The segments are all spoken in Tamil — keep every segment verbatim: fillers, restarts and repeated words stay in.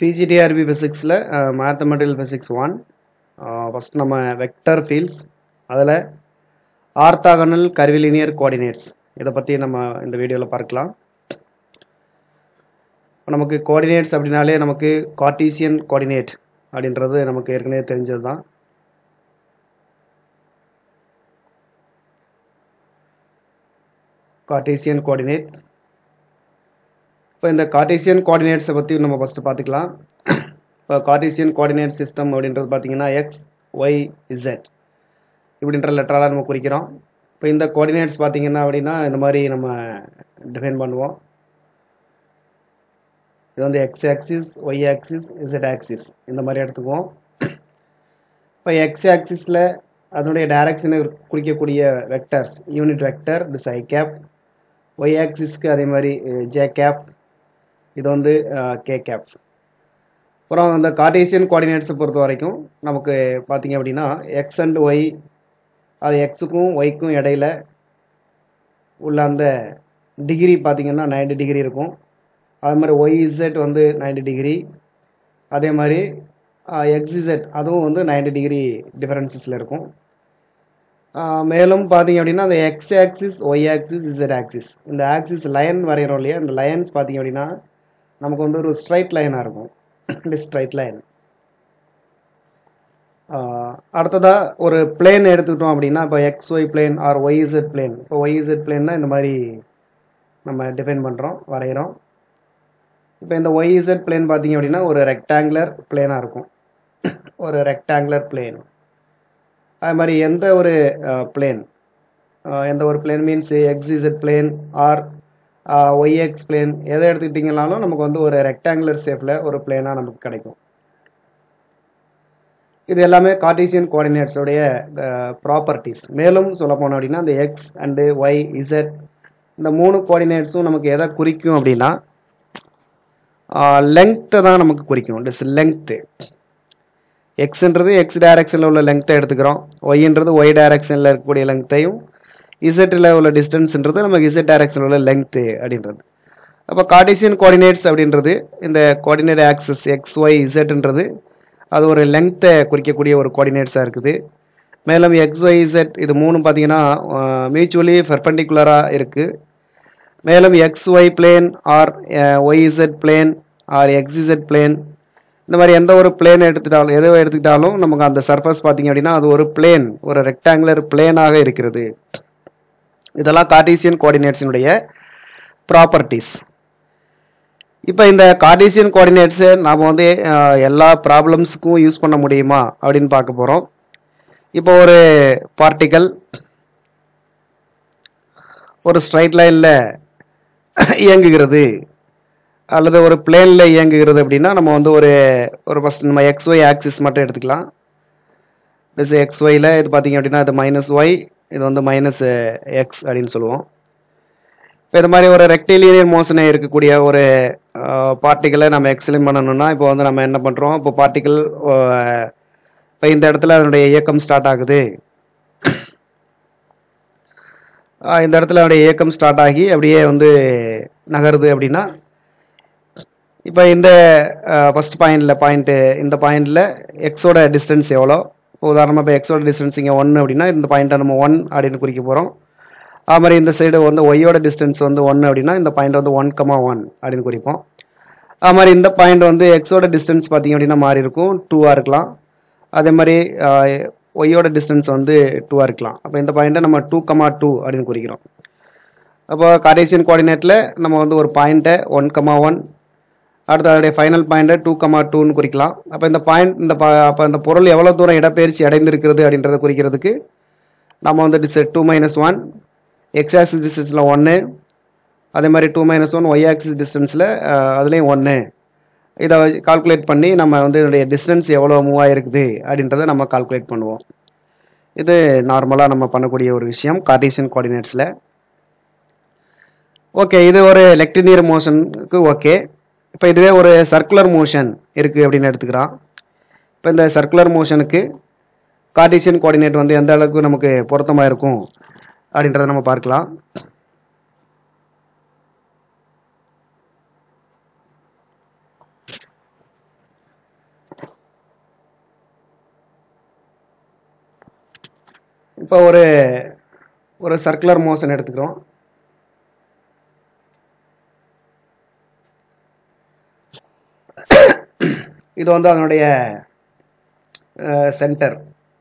P G T R B physicsல mathematical physics one first நம்ம vector fields அதுல orthogonal curvilinear coordinates இத பத்தி நம்ம இந்த வீடியோல பார்க்கலாம். நமக்கு coordinates அப்படினாலே நமக்கு Cartesian coordinate அப்படின்றது நமக்கு ஏற்கனவே தெரிஞ்சதுதான். Cartesian coordinate. இப்போ இந்த Cartesian coordinates பத்தி நம்ம ஃபர்ஸ்ட் பார்த்துக்கலாம். இப்போ Cartesian coordinate system அப்படின்றது பாத்தீங்கன்னா x y z இப்படின்ற லெட்டரால நம்ம குறிக்கிறோம். இப்போ இந்த coordinates பாத்தீங்கன்னா அப்படினா இந்த மாதிரி நம்ம டிஃபைன் பண்ணுவோம். இது வந்து x axis, y axis, z axis இந்த மாதிரி எடுத்துக்குவோம். இப்போ x axisல அதனுடைய டைரக்ஷனை குறிக்கக்கூடிய vectors unit vector this i cap, y axisக்கு அதே மாதிரி j cap, இது வந்து k cap. அப்புறம் அந்த கார்ட்டீசியன் கோஆர்டினேட்ஸ் பொறுத்த வரைக்கும் நமக்கு பாத்தீங்க அப்படின்னா x and y அது x க்கும் y க்கும் இடையில உள்ள அந்த டிகிரி பாத்தீங்கன்னா ninety டிகிரி இருக்கும். அதே மாதிரி yz வந்து ninety டிகிரி, அதே மாதிரி xz அதுவும் வந்து ninety டிகிரி டிஃபரன்சஸ்ல இருக்கும். மேலும் பாத்தீங்க அப்படின்னா அந்த x axis, y axis, z axis இந்த ஆக்சிஸ் லைன் வரையறோம் இல்லையா, இந்த லைன்ஸ் பாத்தீங்க அப்படின்னா நமக்கு வந்து ஒரு ஸ்ட்ரைட் லைனா இருக்கும். இந்த ஸ்ட்ரைட் லைன் அடுத்ததா ஒரு பிளேன் எடுத்துக்கிட்டோம் அப்படின்னா இப்போ xy plane or yz plane. இப்போ yz பிளேன்னா இந்த மாதிரி நம்ம டிஃபைன் பண்றோம், வரைகிறோம். இப்போ இந்த yz பிளேன் பாத்தீங்க அப்படின்னா ஒரு ரெக்டாங்குலர் பிளேனா இருக்கும், ஒரு ரெக்டாங்குலர் பிளேன். அது மாதிரி எந்த ஒரு பிளேன் எந்த ஒரு plane means xz plane or yx plane எதை எடுத்துக்கிட்டீங்கனாலும் நமக்கு வந்து ஒரு ரெக்டாங்குலர் ஷேப்ல ஒரு பிளேனா நமக்கு கிடைக்கும். இது எல்லாமே கார்ட்டீசியன் கோஆர்டினேட்ஸ் உடைய ப்ராப்பர்ட்டிஸ். மேலும் சொல்ல போனோம் அப்படின்னா இந்த x and y z இந்த மூணு கோஆர்டினேட்ஸும் நமக்கு எதை குறிக்கும் அப்படின்னா லெங்த் தான் நமக்கு குறிக்கும். திஸ் லெங்த் xன்றது x டைரக்ஷன்ல உள்ள லெங்த்தை எடுத்துக்கிறோம், yன்றது y டைரக்ஷன்ல இருக்கக்கூடிய லெங்த்தையும், zல உள்ள டிஸ்டன்ஸ்ன்றது நமக்கு z டைரக்ஷன்ல உள்ள லெங்த் அப்படின்றது. அப்போ கார்ட்டீசியன் கோஆர்டினேட்ஸ் அப்படின்றது இந்த கோஆர்டினேட் ஆக்சிஸ் x y zன்றது அது ஒரு லெங்த்தை குறிக்கக்கூடிய ஒரு கோஆர்டினேட்ஸா இருக்குது. மேலும் x y z இது மூணு பாத்தீங்கன்னா மியூச்சுவலி பெர்பெண்டிகுலரா இருக்கு. மேலும் xy plane or yz plane or xz plane இந்த மாதிரி எந்த ஒரு பிளேன் எடுத்துட்டாலும் எதை எடுத்துக்கிட்டாலும் நமக்கு அந்த சர்ஃபேஸ் பாத்தீங்க அப்படின்னா அது ஒரு பிளேன், ஒரு ரெக்டாங்குலர் பிளேனாக இருக்கிறது. இதெல்லாம் கார்ட்டீசியன் கோஆர்டினேட்ஸினுடைய ப்ராப்பர்ட்டிஸ். இப்போ இந்த கார்ட்டீசியன் கோஆர்டினேட்ஸ் நாம வந்து எல்லா ப்ராப்ளம்ஸுக்கும் யூஸ் பண்ண முடியுமா அப்படின்னு பார்க்க போறோம். இப்போ ஒரு பார்ட்டிகல் ஒரு ஸ்ட்ரைட் லைன்ல இயங்குகிறது அல்லது ஒரு பிளேன்ல இயங்குகிறது அப்படின்னா நம்ம வந்து ஒரு ஒரு ஃபர்ஸ்ட் நம்ம xy ஆக்சிஸ் மட்டும் எடுத்துக்கலாம். திஸ் xyல இது பாத்தீங்க அப்படின்னா இது மைனஸ் ஒய், இது வந்து மைனஸ் எக்ஸ் அப்படின்னு சொல்லுவோம். இப்போ இது மாதிரி ஒரு ரெக்டிலினியர் மோஷனே இருக்கக்கூடிய ஒரு பார்ட்டிகளை நம்ம எக்ஸ்பிளைன் பண்ணணும்னா இப்போ வந்து நம்ம என்ன பண்றோம், இப்போ பார்ட்டிகல் இப்போ இந்த இடத்துல அதனுடைய இயக்கம் ஸ்டார்ட் ஆகுது, இந்த இடத்துல அதனுடைய இயக்கம் ஸ்டார்ட் ஆகி அப்படியே வந்து நகருது அப்படின்னா இப்போ இந்த ஃபர்ஸ்ட் பாயிண்ட்ல பாயிண்ட் இந்த பாயிண்ட்ல எக்ஸோட டிஸ்டன்ஸ் எவ்வளோ, உதாரணமாக இப்போ எக்ஸோட டிஸ்டன்ஸ் இங்கே ஒன்று அப்படின்னா இந்த பாயிண்ட்டை நம்ம ஒன் அப்படின்னு குறிக்க போகிறோம். அது மாதிரி இந்த சைடு வந்து ஒய்யோட டிஸ்டன்ஸ் வந்து ஒன்று அப்படின்னா இந்த பாயிண்ட் வந்து ஒன் கமா ஒன் அப்படின்னு குறிப்போம். அது மாதிரி இந்த பாயிண்ட் வந்து எக்ஸோட டிஸ்டன்ஸ் பார்த்தீங்க அப்படின்னா மாறி இருக்கும், டூவாக இருக்கலாம். அதே மாதிரி ஒய்யோட டிஸ்டன்ஸ் வந்து டூவாக இருக்கலாம். அப்போ இந்த பாயிண்ட்டை நம்ம டூ கமா டூ அப்படின்னு குறிக்கிறோம். அப்போ கார்ட்டீசியன் கோஆர்டினேட்டில் நம்ம வந்து ஒரு பாயிண்ட்டை ஒன் கமா ஒன், அடுத்து அதோடைய ஃபைனல் பாயிண்ட்டை டூ கமா டூன்னு குறிக்கலாம். அப்போ இந்த பாயிண்ட் இந்த அப்போ இந்த பொருள் எவ்வளோ தூரம் இடப்பெயர்ச்சி அடைந்திருக்கிறது அப்படின்றத குறிக்கிறதுக்கு நம்ம வந்து this two minus one x axis டிஸ்டன்ஸில் ஒன்று, அதே மாதிரி two minus one y axis டிஸ்டன்ஸில் அதுலேயும் ஒன்று, இதை கால்குலேட் பண்ணி நம்ம வந்து இதனுடைய டிஸ்டன்ஸ் எவ்வளோ மூவ் ஆகிருக்குது அப்படின்றத நம்ம கால்குலேட் பண்ணுவோம். இது நார்மலாக நம்ம பண்ணக்கூடிய ஒரு விஷயம் கார்ட்டீசியன் கோஆர்டினேட்ஸில். ஓகே, இது ஒரு ரெக்டிலினியர் மோஷனுக்கு ஓகே. இப்போ இதுவே ஒரு சர்க்குலர் மோஷன் இருக்குது அப்படின்னு எடுத்துக்கிறோம். இப்போ இந்த சர்க்குலர் மோஷனுக்கு கார்ட்டீசியன் கோஆர்டினேட் வந்து எந்த அளவுக்கு நமக்கு பொருத்தமாக இருக்கும் அப்படின்றத நம்ம பார்க்கலாம். இப்போ ஒரு ஒரு சர்க்குலர் மோஷன் எடுத்துக்கிறோம். இது வந்து அதனுடைய சென்டர்.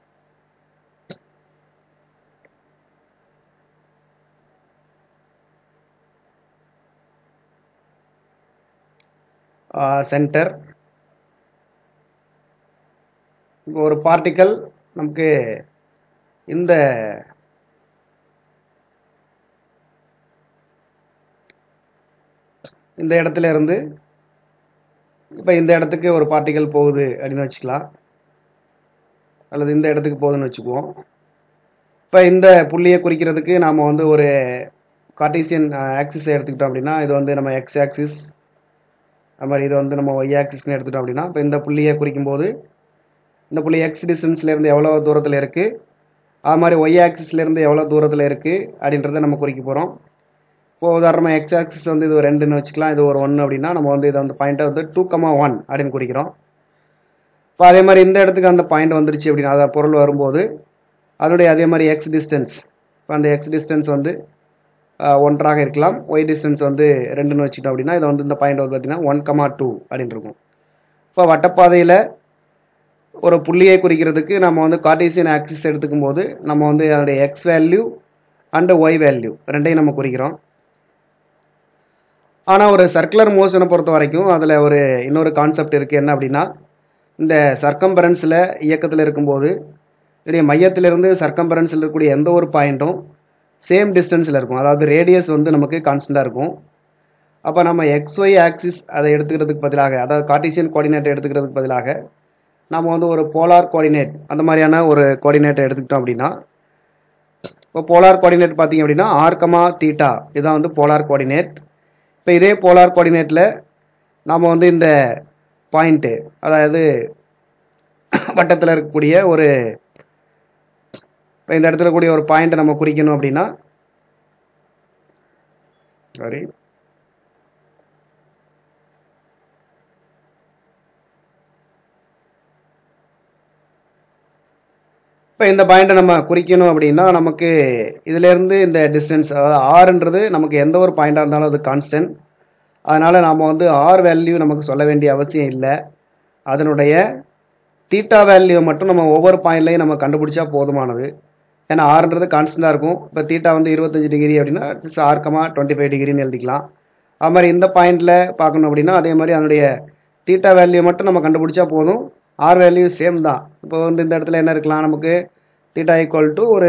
சென்டர் ஒரு பார்ட்டிக்கல் நமக்கு இந்த இந்த இடத்துல இருந்து இப்போ இந்த இடத்துக்கு ஒரு பார்ட்டிக்கல் போகுது அப்படின்னு வச்சுக்கலாம், அல்லது இந்த இடத்துக்கு போகுதுன்னு வச்சுக்குவோம். இப்போ இந்த புள்ளியை குறிக்கிறதுக்கு நாம் வந்து ஒரு கார்ட்டீசியன் ஆக்சிஸை எடுத்துக்கிட்டோம் அப்படின்னா, இது வந்து நம்ம எக்ஸ் ஆக்சிஸ், அது மாதிரி இது வந்து நம்ம ஒய் ஆக்சிஸ்ன்னு எடுத்துட்டோம் அப்படின்னா, இப்போ இந்த புள்ளியை குறிக்கும் போது இந்த புள்ளி எக்ஸ் டிஸ்டன்ஸ்லேருந்து எவ்வளோ தூரத்தில் இருக்குது, அது மாதிரி ஒய் ஆக்சிஸ்லேருந்து எவ்வளோ தூரத்தில் இருக்குது அப்படின்றத நம்ம குறிக்க போகிறோம். இப்போ உதாரணமாக எக்ஸ் ஆக்சிஸ் வந்து இது ஒரு ரெண்டுன்னு வச்சுக்கலாம், இது ஒரு ஒன்று அப்படின்னா நம்ம வந்து இதை வந்து பாயிண்ட்டை வந்து டூ கமா ஒன் அப்படின்னு குறிக்கிறோம். இப்போ அதே மாதிரி இந்த இடத்துக்கு அந்த பாயிண்ட் வந்துருச்சு அப்படின்னா, அதை பொருள் வரும்போது அதனுடைய அதே மாதிரி எக்ஸ் டிஸ்டன்ஸ், இப்போ அந்த எக்ஸ் டிஸ்டன்ஸ் வந்து ஒன்றாக இருக்கலாம், ஒய் டிஸ்டன்ஸ் வந்து ரெண்டுன்னு வச்சுட்டோம் அப்படின்னா இதை வந்து இந்த பாயிண்ட் வந்து பார்த்தீங்கன்னா ஒன் கமா டூ அப்படின்னு இருக்கும். இப்போ வட்டப்பாதையில் ஒரு புள்ளியை குறிக்கிறதுக்கு நம்ம வந்து கார்ட்டீசியன் ஆக்சிஸ் எடுத்துக்கும் போது நம்ம வந்து அதனுடைய x value and y value ரெண்டையும் நம்ம குறிக்கிறோம். ஆனால் ஒரு சர்க்குலர் மோஷனை பொறுத்த வரைக்கும் அதில் ஒரு இன்னொரு கான்செப்ட் இருக்குது. என்ன அப்படின்னா, இந்த சர்க்கம்பரன்ஸில் இயக்கத்தில் இருக்கும்போது இதனுடைய மையத்திலிருந்து சர்க்கம்பரன்ஸில் இருக்கக்கூடிய எந்த ஒரு பாயிண்ட்டும் சேம் டிஸ்டன்ஸில் இருக்கும், அதாவது ரேடியஸ் வந்து நமக்கு கான்ஸ்டண்ட்டாக இருக்கும். அப்போ நம்ம எக்ஸ் ஒய் ஆக்சிஸ் அதை எடுத்துக்கிறதுக்கு பதிலாக, அதாவது கார்ட்டீசியன் கோஆர்டினேட் எடுத்துக்கிறதுக்கு பதிலாக நம்ம வந்து ஒரு போலார் கோஆர்டினேட் அந்த மாதிரியான ஒரு கோஆர்டினேட்டை எடுத்துக்கிட்டோம் அப்படின்னா, இப்போ போலார் கோஆர்டினேட் பார்த்தீங்க அப்படின்னா ஆர்கமா தீட்டா இதுதான் வந்து போலார் கோஆர்டினேட். இப்போ இதே போலார் கோஆர்டினேட்டில் நாம் வந்து இந்த பாயிண்ட்டு, அதாவது வட்டத்தில் இருக்கக்கூடிய ஒரு இப்போ இந்த இடத்துல கூடிய ஒரு பாயிண்ட்டை நம்ம குறிக்கணும் அப்படின்னா, சாரி இப்போ இந்த பாயிண்ட்டை நம்ம குறிக்கணும் அப்படின்னா நமக்கு இதிலேருந்து இந்த டிஸ்டன்ஸ், அதாவது ஆர்ன்றது நமக்கு எந்த ஒரு பாயிண்டாக இருந்தாலும் அது கான்ஸ்டன்ட். அதனால் நாம் வந்து ஆர் வேல்யூ நமக்கு சொல்ல வேண்டிய அவசியம் இல்லை, அதனுடைய தீட்டா வேல்யூ மட்டும் நம்ம ஒவ்வொரு பாயிண்ட்லையும் நம்ம கண்டுபிடிச்சா போதுமானது. ஏன்னா ஆர்ன்றது கான்ஸ்டண்ட்டாக இருக்கும். இப்போ தீட்டா வந்து இருபத்தஞ்சு டிகிரி அப்படின்னா ஆர் கமா டுவெண்ட்டி ஃபைவ் டிகிரின்னு எழுதிக்கலாம். அது மாதிரி இந்த பாயிண்டில் பார்க்கணும் அப்படின்னா அதே மாதிரி அதனுடைய தீட்டா வேல்யூ மட்டும் நம்ம கண்டுபிடிச்சா போதும், ஆர் வேல்யூ சேம் தான். இப்போ வந்து இந்த இடத்துல என்ன இருக்கலாம், நமக்கு தீட்டா ஈக்குவல் டு ஒரு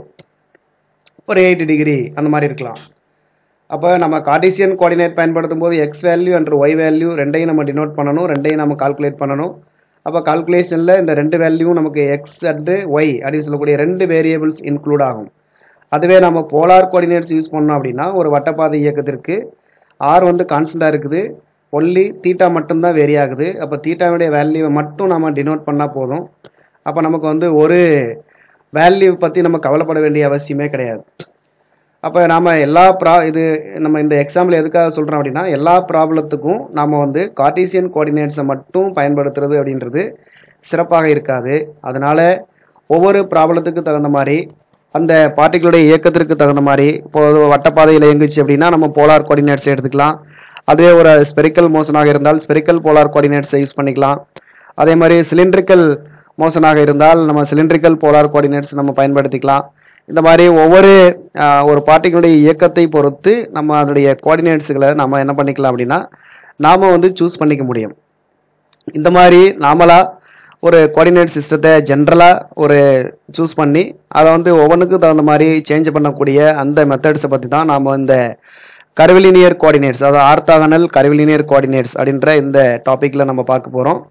ஒரு எயிட்டி டிகிரி அந்த மாதிரி இருக்கலாம். அப்போ நம்ம கார்ட்டீசியன் கோஆர்டினேட் பயன்படுத்தும் போது x value and y value ரெண்டையும் நம்ம டினோட் பண்ணணும், ரெண்டையும் நம்ம கால்குலேட் பண்ணணும். அப்போ கால்குலேஷனில் இந்த ரெண்டு வேல்யூவும் நமக்கு எக்ஸ் அண்டு ஒய் அப்படின்னு சொல்லக்கூடிய ரெண்டு வேரியபிள்ஸ் இன்க்ளூட் ஆகும். அதுவே நம்ம போலார் கோஆர்டினேட்ஸ் யூஸ் பண்ணோம் அப்படின்னா ஒரு வட்டப்பாதை இயக்கத்திற்கு ஆர் வந்து கான்ஸ்டண்ட்டாக இருக்குது, ஒன்லி தீட்டா மட்டும்தான் வேரி ஆகுது. அப்போ தீட்டாவுடைய வேல்யூவை மட்டும் நம்ம டினோட் பண்ணால் போதும். அப்போ நமக்கு வந்து ஒரு வேல்யூ பற்றி நம்ம கவலைப்பட வேண்டிய அவசியமே கிடையாது. அப்போ நாம் எல்லா ப்ரா இது நம்ம இந்த எக்ஸாம்பிள் எதுக்காக சொல்கிறோம் அப்படின்னா, எல்லா ப்ராப்ளத்துக்கும் நாம் வந்து கார்ட்டீசியன் கோஆர்டினேட்ஸை மட்டும் பயன்படுத்துறது அப்படின்றது சிறப்பாக இருக்காது. அதனால் ஒவ்வொரு ப்ராப்ளத்துக்கு தகுந்த மாதிரி அந்த பார்ட்டிகளுடைய இயக்கத்திற்கு தகுந்த மாதிரி, இப்போ வட்டப்பாதையில் இயங்குச்சு அப்படின்னா நம்ம போலார் கோஆர்டினேட்ஸ் எடுத்துக்கலாம். அதுவே ஒரு ஸ்பெரிக்கல் மோஷனாக இருந்தால் ஸ்பெரிக்கல் போலார் கோஆர்டினேட்ஸை யூஸ் பண்ணிக்கலாம். அதே மாதிரி சிலிண்ட்ரிக்கல் மோஷனாக இருந்தால் நம்ம சிலிண்ட்ரிக்கல் போலார் கோஆர்டினேட்ஸ் நம்ம பயன்படுத்திக்கலாம். இந்த மாதிரி ஒவ்வொரு ஒரு பார்ட்டிகளுடைய இயக்கத்தை பொறுத்து நம்ம அதனுடைய கோஆர்டினேட்ஸுகளை நம்ம என்ன பண்ணிக்கலாம் அப்படின்னா நாம் வந்து சூஸ் பண்ணிக்க முடியும். இந்த மாதிரி நாமளாக ஒரு கோஆர்டினேட் சிஸ்டத்தை ஜென்ரலாக ஒரு சூஸ் பண்ணி அதை வந்து ஒவ்வொன்றுக்கும் தகுந்த மாதிரி சேஞ்ச் பண்ணக்கூடிய அந்த மெத்தட்ஸை பற்றி தான் நாம் இந்த கர்விலினியர் கோஆர்டினேட்ஸ், அதாவது ஆர்த்தாகனல் கர்விலினியர் கோஆர்டினேட்ஸ் அப்படின்ற இந்த டாப்பிக்கில் நம்ம பார்க்க போகிறோம்.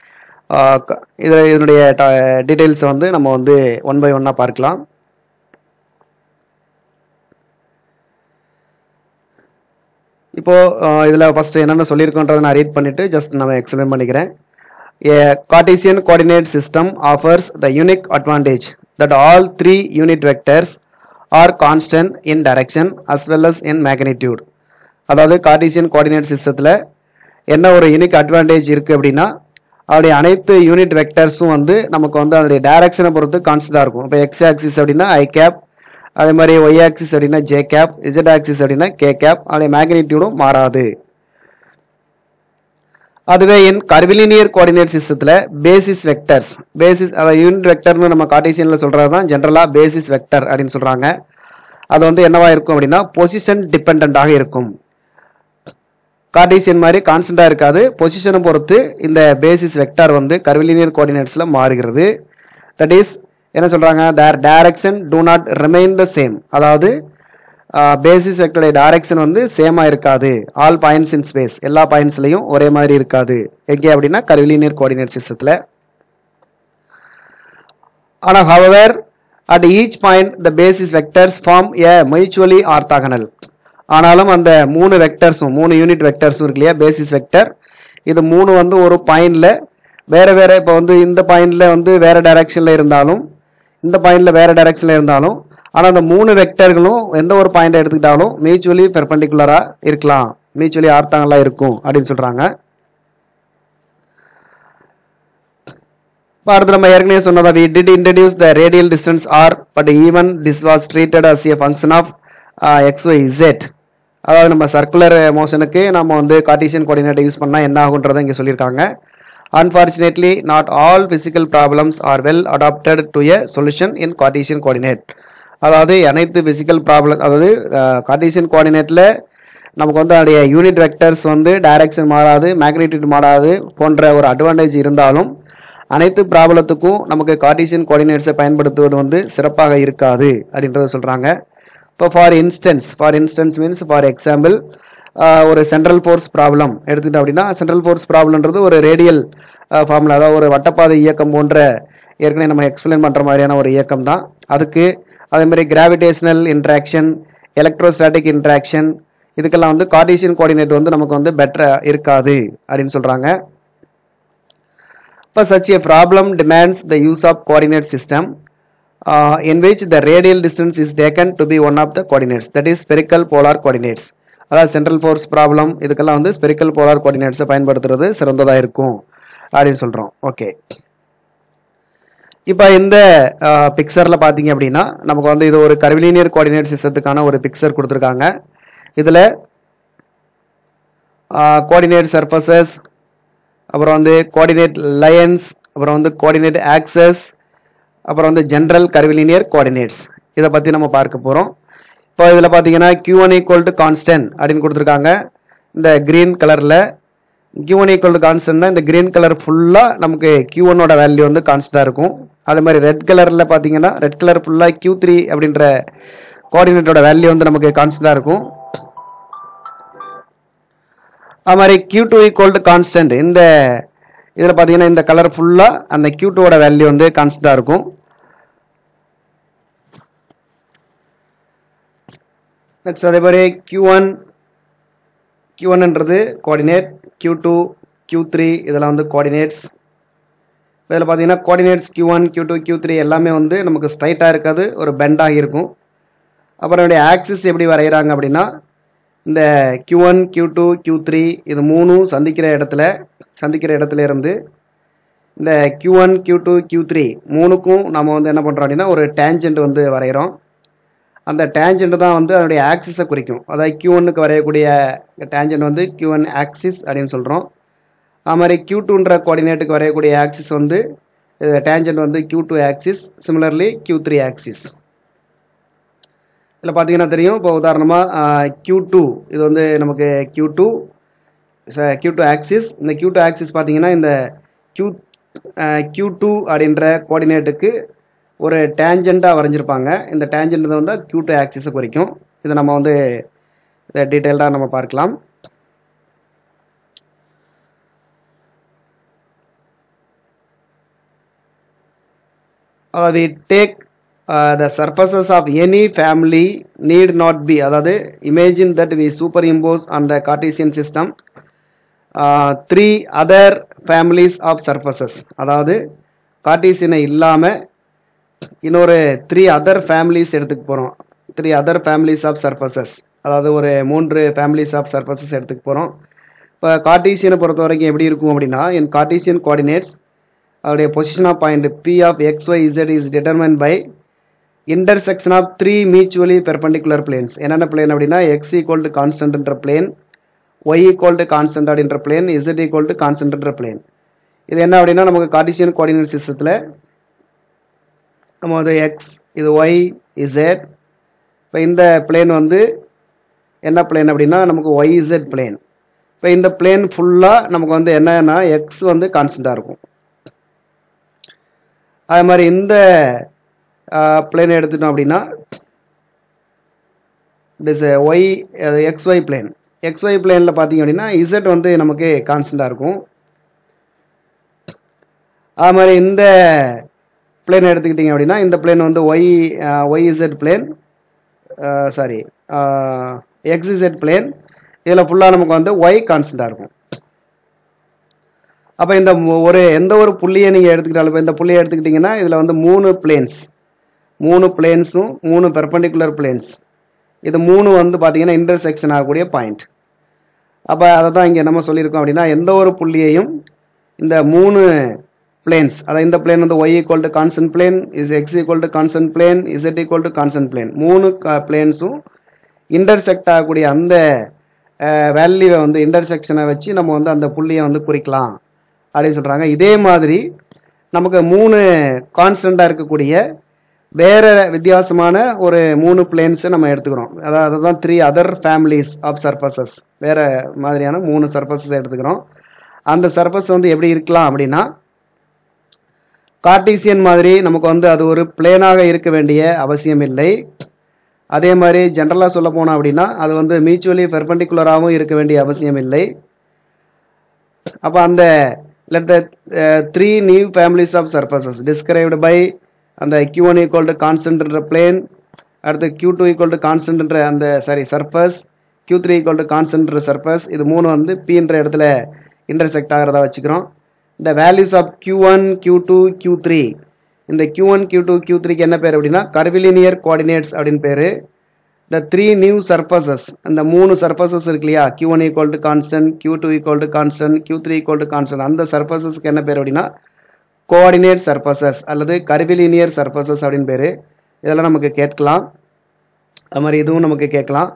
இதில் இதனுடைய டீட்டெயில்ஸை வந்து நம்ம வந்து ஒன் பை ஒன்னாக பார்க்கலாம். இப்போது இதில் ஃபஸ்ட்டு என்னென்ன சொல்லியிருக்கோன்றதை நான் ரீட் பண்ணிவிட்டு ஜஸ்ட் நம்ம எக்ஸ்பிளைன் பண்ணிக்கிறேன். A Cartesian coordinate system offers the unique advantage that all three unit vectors are constant in direction as well as in magnitude. அதாவது கார்ட்டீசியன் கோஆர்டினேட் சிஸ்டத்தில் என்ன ஒரு யூனிக் அட்வான்டேஜ் இருக்குது அப்படின்னா, அதோடைய அனைத்து யூனிட் வெக்டர்ஸும் வந்து நமக்கு வந்து அதோடைய டைரக்ஷனை பொறுத்து கான்ஸ்டன்டா இருக்கும். இப்போ எக்ஸ் ஆக்சிஸ் அப்படின்னா ஐ கேப், அதே மாதிரி ஒய் ஆக்சிஸ் அப்படின்னா ஜே கேப், இசட் ஆக்சிஸ் அப்படின்னா கே கேப், அதோடைய மேக்னிடியூடும் மாறாது. அதுவே இன் கர்விலினியர் கோஆர்டினேட் சிஸ்டத்துல பேசிஸ் வெக்டர்ஸ், பேசிஸ் அதாவது யூனிட் வெக்டர்னு நம்ம கார்ட்டீசியன்ல சொல்றது தான் ஜென்ரலா பேசிஸ் வெக்டர் அப்படின்னு சொல்றாங்க. அது வந்து என்னவா இருக்கும் அப்படின்னா பொசிஷன் டிபெண்டாக இருக்கும். கார்ட்டீசியன் மாதிரி கான்ஸ்டன்டா இருக்காது, பொசிஷனை பொறுத்து இந்த பேசிஸ் வெக்டர் வந்து கர்விலினியர் கோஆர்டினேட்ஸ்ல மாறுகிறது. தட் இஸ் என்ன சொல்றாங்க, their direction do not remain the same. அதாவது பேசிஸ் வெக்டருடைய டைரக்ஷன் வந்து சேமா இருக்காது. ஆல் பாயிண்ட்ஸ் இன் ஸ்பேஸ், எல்லா பாயிண்ட்ஸ்லயும் ஒரே மாதிரி இருக்காது. எங்கே அப்படின்னா கர்விலினியர் கோஆர்டினேட் சிஸ்டத்துல. ஆனா however at each point the basis vectors form a mutually orthogonal. ஆனாலும் அந்த மூணு வெக்டர்ஸும் மூணு யூனிட் வெக்டர்ஸும் இருக்கு இல்லையா பேசிஸ் வெக்டர், இது மூணு வந்து ஒரு பாயிண்ட்ல வேற வேற, இப்போ வந்து இந்த பாயிண்ட்ல வந்து வேற டைரக்ஷன்ல இருந்தாலும் இந்த பாயிண்ட்ல வேற டைரக்ஷன்ல இருந்தாலும், ஆனா அந்த மூணு வெக்டர்களும் எந்த ஒரு பாயிண்ட் எடுத்துக்கிட்டாலும் மியூச்சுவலி பெர்பெண்டிகுலரா இருக்கலாம், மியூச்சுவலி ஆர்த்தாங்கலா இருக்கும் அப்படின்னு சொல்றாங்க. அடுத்து நம்ம ஏற்கனவே சொன்னதா we did introduce the radial distance r, but even this was treated as a function of uh, x y z. அதாவது நம்ம சர்க்குலர் மோஷனுக்கு நம்ம வந்து கார்ட்டீசியன் கோஆர்டினேட் யூஸ் பண்ணா என்ன ஆகுன்றதை இங்க சொல்லியிருக்காங்க. Unfortunately, not all physical problems are well adapted to a solution in Cartesian coordinate. அதாவது அனைத்து பிசிக்கல் ப்ராப்ளம், அதாவது கார்ட்டீசியன் கோஆர்டினேட்ல நமக்கு வந்து அதோடைய யூனிட் வெக்டர்ஸ் வந்து டைரக்ஷன் மாறாது, மேக்னிடியூட் மாறாது போன்ற ஒரு அட்வான்டேஜ் இருந்தாலும் அனைத்து ப்ராப்ளத்துக்கும் நமக்கு கார்ட்டீசியன் கோஆர்டினேட்ஸை பயன்படுத்துவது வந்து சிறப்பாக இருக்காது அப்படின்றத சொல்றாங்க. இப்போ for instance for instance means for example ஒரு சென்ட்ரல் ஃபோர்ஸ் ப்ராப்ளம் எடுத்துக்கிட்டோம் அப்படின்னா, சென்ட்ரல் ஃபோர்ஸ் ப்ராப்ளம்ன்றது ஒரு ரேடியல் ஃபார்முலா, அதாவது ஒரு வட்டப்பாதை இயக்கம் போன்ற ஏற்கனவே நம்ம எக்ஸ்பிளைன் பண்ற மாதிரியான ஒரு இயக்கம் தான். அதுக்கு அதே மாதிரி கிராவிடேஷனல் இன்ட்ராக்ஷன், எலக்ட்ரோஸ்டாட்டிக் இன்ட்ராக்ஷன், இதுக்கெல்லாம் வந்து கார்ட்டீசியன் கோஆர்டினேட் வந்து நமக்கு வந்து பெட்டரா இருக்காது அப்படின்னு சொல்றாங்க. இப்போ such a problem demands the use of coordinate system uh, in which the radial distance is taken to be one of the coordinates, that is spherical polar coordinates. அதாவது சென்ட்ரல் ஃபோர்ஸ் ப்ராப்ளம் இதுக்கெல்லாம் வந்து ஸ்பெரிக்கல் போலார் கோஆர்டினேட்ஸை பயன்படுத்துறது சிறந்ததா இருக்கும் அப்படின்னு சொல்றோம். ஓகே, இப்போ இந்த பிக்சர்ல பாத்தீங்க அப்படின்னா நமக்கு வந்து இது ஒரு கர்விலினியர் கோஆர்டினேட் சிஸ்டத்துக்கான ஒரு பிக்சர் கொடுத்துருக்காங்க. இதுல கோஆர்டினேட் சர்ஃபேசஸ், அப்புறம் வந்து கோஆர்டினேட் லைன்ஸ், அப்புறம் வந்து கோஆர்டினேட் ஆக்சஸ், அப்புறம் வந்து ஜென்ரல் கர்விலினியர் கோஆர்டினேட்ஸ், இதை பத்தி நம்ம பார்க்க போறோம். இப்போ இதுல பாத்தீங்கன்னா q one equal to constant அப்படின்னு கொடுத்துருக்காங்க. இந்த கிரீன் கலர்ல கியூ ஒன் ஈக்குவல் டு கான்ஸ்டன்ட்னா இந்த கிரீன் கலர் ஃபுல்லா நமக்கு கியூ ஒன்னோட வேல்யூ வந்து கான்ஸ்டன்டா இருக்கும். அதே மாதிரி ரெட் கலர்ல பாத்தீங்கன்னா ரெட் கலர் ஃபுல்லா கியூ த்ரீ அப்படின்ற கோஆர்டினேட்டோட வேல்யூ வந்து நமக்கு கான்ஸ்டன்டா இருக்கும். அது மாதிரி q two equal to constant, இந்த இதுல பாத்தீங்கன்னா இந்த கலர் ஃபுல்லா அந்த கியூ டூவோட வேல்யூ வந்து கான்ஸ்டன்டா இருக்கும். நெக்ஸ்ட் அதே மாதிரி கியூ ஒன் கியூ ஒன்ன்றது coordinate, q two q three இதெல்லாம் வந்து கோஆர்டினேட்ஸ். இதில் பார்த்தீங்கன்னா coordinates q one q two q three எல்லாமே வந்து நமக்கு ஸ்ட்ரைட்டாக இருக்காது, ஒரு பெண்டாக இருக்கும். அப்புறம் என்னுடைய ஆக்சிஸ் எப்படி வரைகிறாங்க அப்படின்னா, இந்த q one q two q three இது மூணும் சந்திக்கிற இடத்துல சந்திக்கிற இடத்துல இருந்து இந்த q one q two q three மூணுக்கும் நம்ம வந்து என்ன பண்ணுறோம் அப்படின்னா ஒரு டேஞ்சென்ட் வந்து வரைகிறோம். அந்த டேஞ்சென்ட் தான் வந்து அதனுடைய ஆக்சிஸை குறிக்கும். அதாவது கியூ ஒன்னுக்கு வரையக்கூடிய டேஞ்சென்ட் வந்து கியூ ஒன் ஆக்சிஸ் அப்படின்னு சொல்கிறோம். அது மாதிரி கியூ டூன்ற கோஆர்டினேட்டுக்கு வரையக்கூடிய ஆக்சிஸ் வந்து டேஞ்சென்ட் வந்து q two axis, similarly q three axis. இதில் பார்த்தீங்கன்னா தெரியும். இப்போ உதாரணமாக கியூ டூ இது வந்து நமக்கு q two q two axis. இந்த கியூ டூ ஆக்சிஸ் பார்த்தீங்கன்னா இந்த கியூ கியூ டூ அப்படின்ற கோஆர்டினேட்டுக்கு ஒரு டேஞ்சென்ட்டாக வரைஞ்சிருப்பாங்க. இந்த டேஞ்சென்ட் வந்து கியூ டூ ஆக்சிஸை குறிக்கும். இதை நம்ம வந்து டீட்டெயில்டாக நம்ம பார்க்கலாம். we take uh, the surfaces of any family need not be, அதாவது imagine that we superimpose on the Cartesian system uh, three other families of surfaces. அதாவது கார்ட்டீசியனை இல்லாம இன்னொரு த்ரீ அதர் ஃபேமிலிஸ் எடுத்துக்க போறோம். Three other families of surfaces, அதாவது ஒரு மூன்று ஃபேமிலிஸ் ஆஃப் சர்ஃபேசஸ் எடுத்துக்க போறோம். இப்போ கார்டீசியனை பொறுத்த வரைக்கும் எப்படி இருக்கும் அப்படின்னா, in Cartesian coordinates அதோடைய position of point P of x, y, z is determined by intersection of three mutually perpendicular planes. என்னென்ன பிளேன் அப்படின்னா, x equal to constant என்ற plane, y equal to constant அப்படின்ற plane, z equal to constant என்ற பிளேன். இது என்ன அப்படின்னா, நமக்கு கார்டீசியன் கோஆர்டினேட் சிஸ்டத்தில் நம்ம வந்து x, இது y, z. இப்போ இந்த பிளேன் வந்து என்ன பிளேன் அப்படின்னா, நமக்கு yz பிளேன். இப்போ இந்த பிளேன் ஃபுல்லாக நமக்கு வந்து என்னன்னா x வந்து கான்ஸ்டண்ட்டாக இருக்கும். அதே மாதிரி இந்த பிளேனை எடுத்துட்டோம் அப்படின்னா, it is y x y plane. X y பிளேனில் பார்த்தீங்க அப்படின்னா இசட் வந்து நமக்கு கான்ஸ்டண்ட்டாக இருக்கும். அது மாதிரி இந்த பிளேன் எடுத்துக்கிட்டிங்க அப்படின்னா, இந்த பிளேன் வந்து y y z plane, sorry x z plane. இதில் ஃபுல்லாக நமக்கு வந்து ஒய் கான்ஸ்டண்ட்டாக இருக்கும். அப்போ இந்த ஒரு எந்த ஒரு புள்ளியை நீங்கள் எடுத்துக்கிட்டாலும், இப்போ இந்த புள்ளியை எடுத்துக்கிட்டிங்கன்னா இதில் வந்து மூணு பிளேன்ஸ், மூணு பிளேன்ஸும் மூணு பெர்பெண்டிகுலர் பிளேன்ஸ், இது மூணு வந்து பார்த்தீங்கன்னா இன்டர்செக்ஷன் ஆகக்கூடிய பாயிண்ட். அப்போ அதை தான் இங்கே நம்ம சொல்லியிருக்கோம் அப்படின்னா, எந்த ஒரு புள்ளியையும் இந்த மூணு பிளேன்ஸ், அதாவது இந்த பிளேன் வந்து y equal to constant plane, is x equal to constant plane, z equal to constant plane, மூணு பிளேன்ஸும் இன்டர்செக்ட் ஆகக்கூடிய அந்த வேல்யூவை வந்து இன்டர்செக்ஷனை வச்சு நம்ம வந்து அந்த புள்ளியை வந்து குறிக்கலாம் அப்படின்னு சொல்கிறாங்க. இதே மாதிரி நமக்கு மூணு கான்ஸ்டண்ட்டாக இருக்கக்கூடிய வேற வித்தியாசமான ஒரு மூணு பிளேன்ஸை நம்ம எடுத்துக்கிறோம். அதாவது அதுதான் three other families of surfaces, வேற மாதிரியான மூணு சர்ஃபஸஸ் எடுத்துக்கிறோம். அந்த சர்ஃபஸ் வந்து எப்படி இருக்கலாம் அப்படின்னா, கார்டீசியன் மாதிரி நமக்கு வந்து அது ஒரு பிளேனாக இருக்க வேண்டிய அவசியம் இல்லை. அதே மாதிரி ஜென்ரலாக சொல்ல போனோம் அப்படின்னா அது வந்து மியூச்சுவலி பெர்பெண்டிகுலராகவும் இருக்க வேண்டிய அவசியம் இல்லை. அப்போ அந்த let the uh, three new families of surfaces described by and the q one equal to constant என்ற plane, அடுத்து q two equal to constant என்ற அந்த sorry surface, q three equal to constant என்ற surface, இது மூணு வந்து p என்ற இடத்துல intersect ஆகிறதா வச்சுக்கிறோம். the values of q one, q two, q three, இந்த q one, q two, q three க்கு என்ன பேர் அப்படின்னா curvilinear coordinates அப்படின்னு பேரு. the three new surfaces, அந்த மூணு surfaces இருக்கு இல்லையா, q one equal to constant, q two equal to constant, q three equal to constant, அந்த surfacesக்கு என்ன பேர் அப்படின்னா coordinate surfaces அல்லது curvilinear surfaces அப்படின்னு பேரு. இதெல்லாம் நமக்கு கேட்கலாம், அது மாதிரி இதுவும் நமக்கு கேட்கலாம்.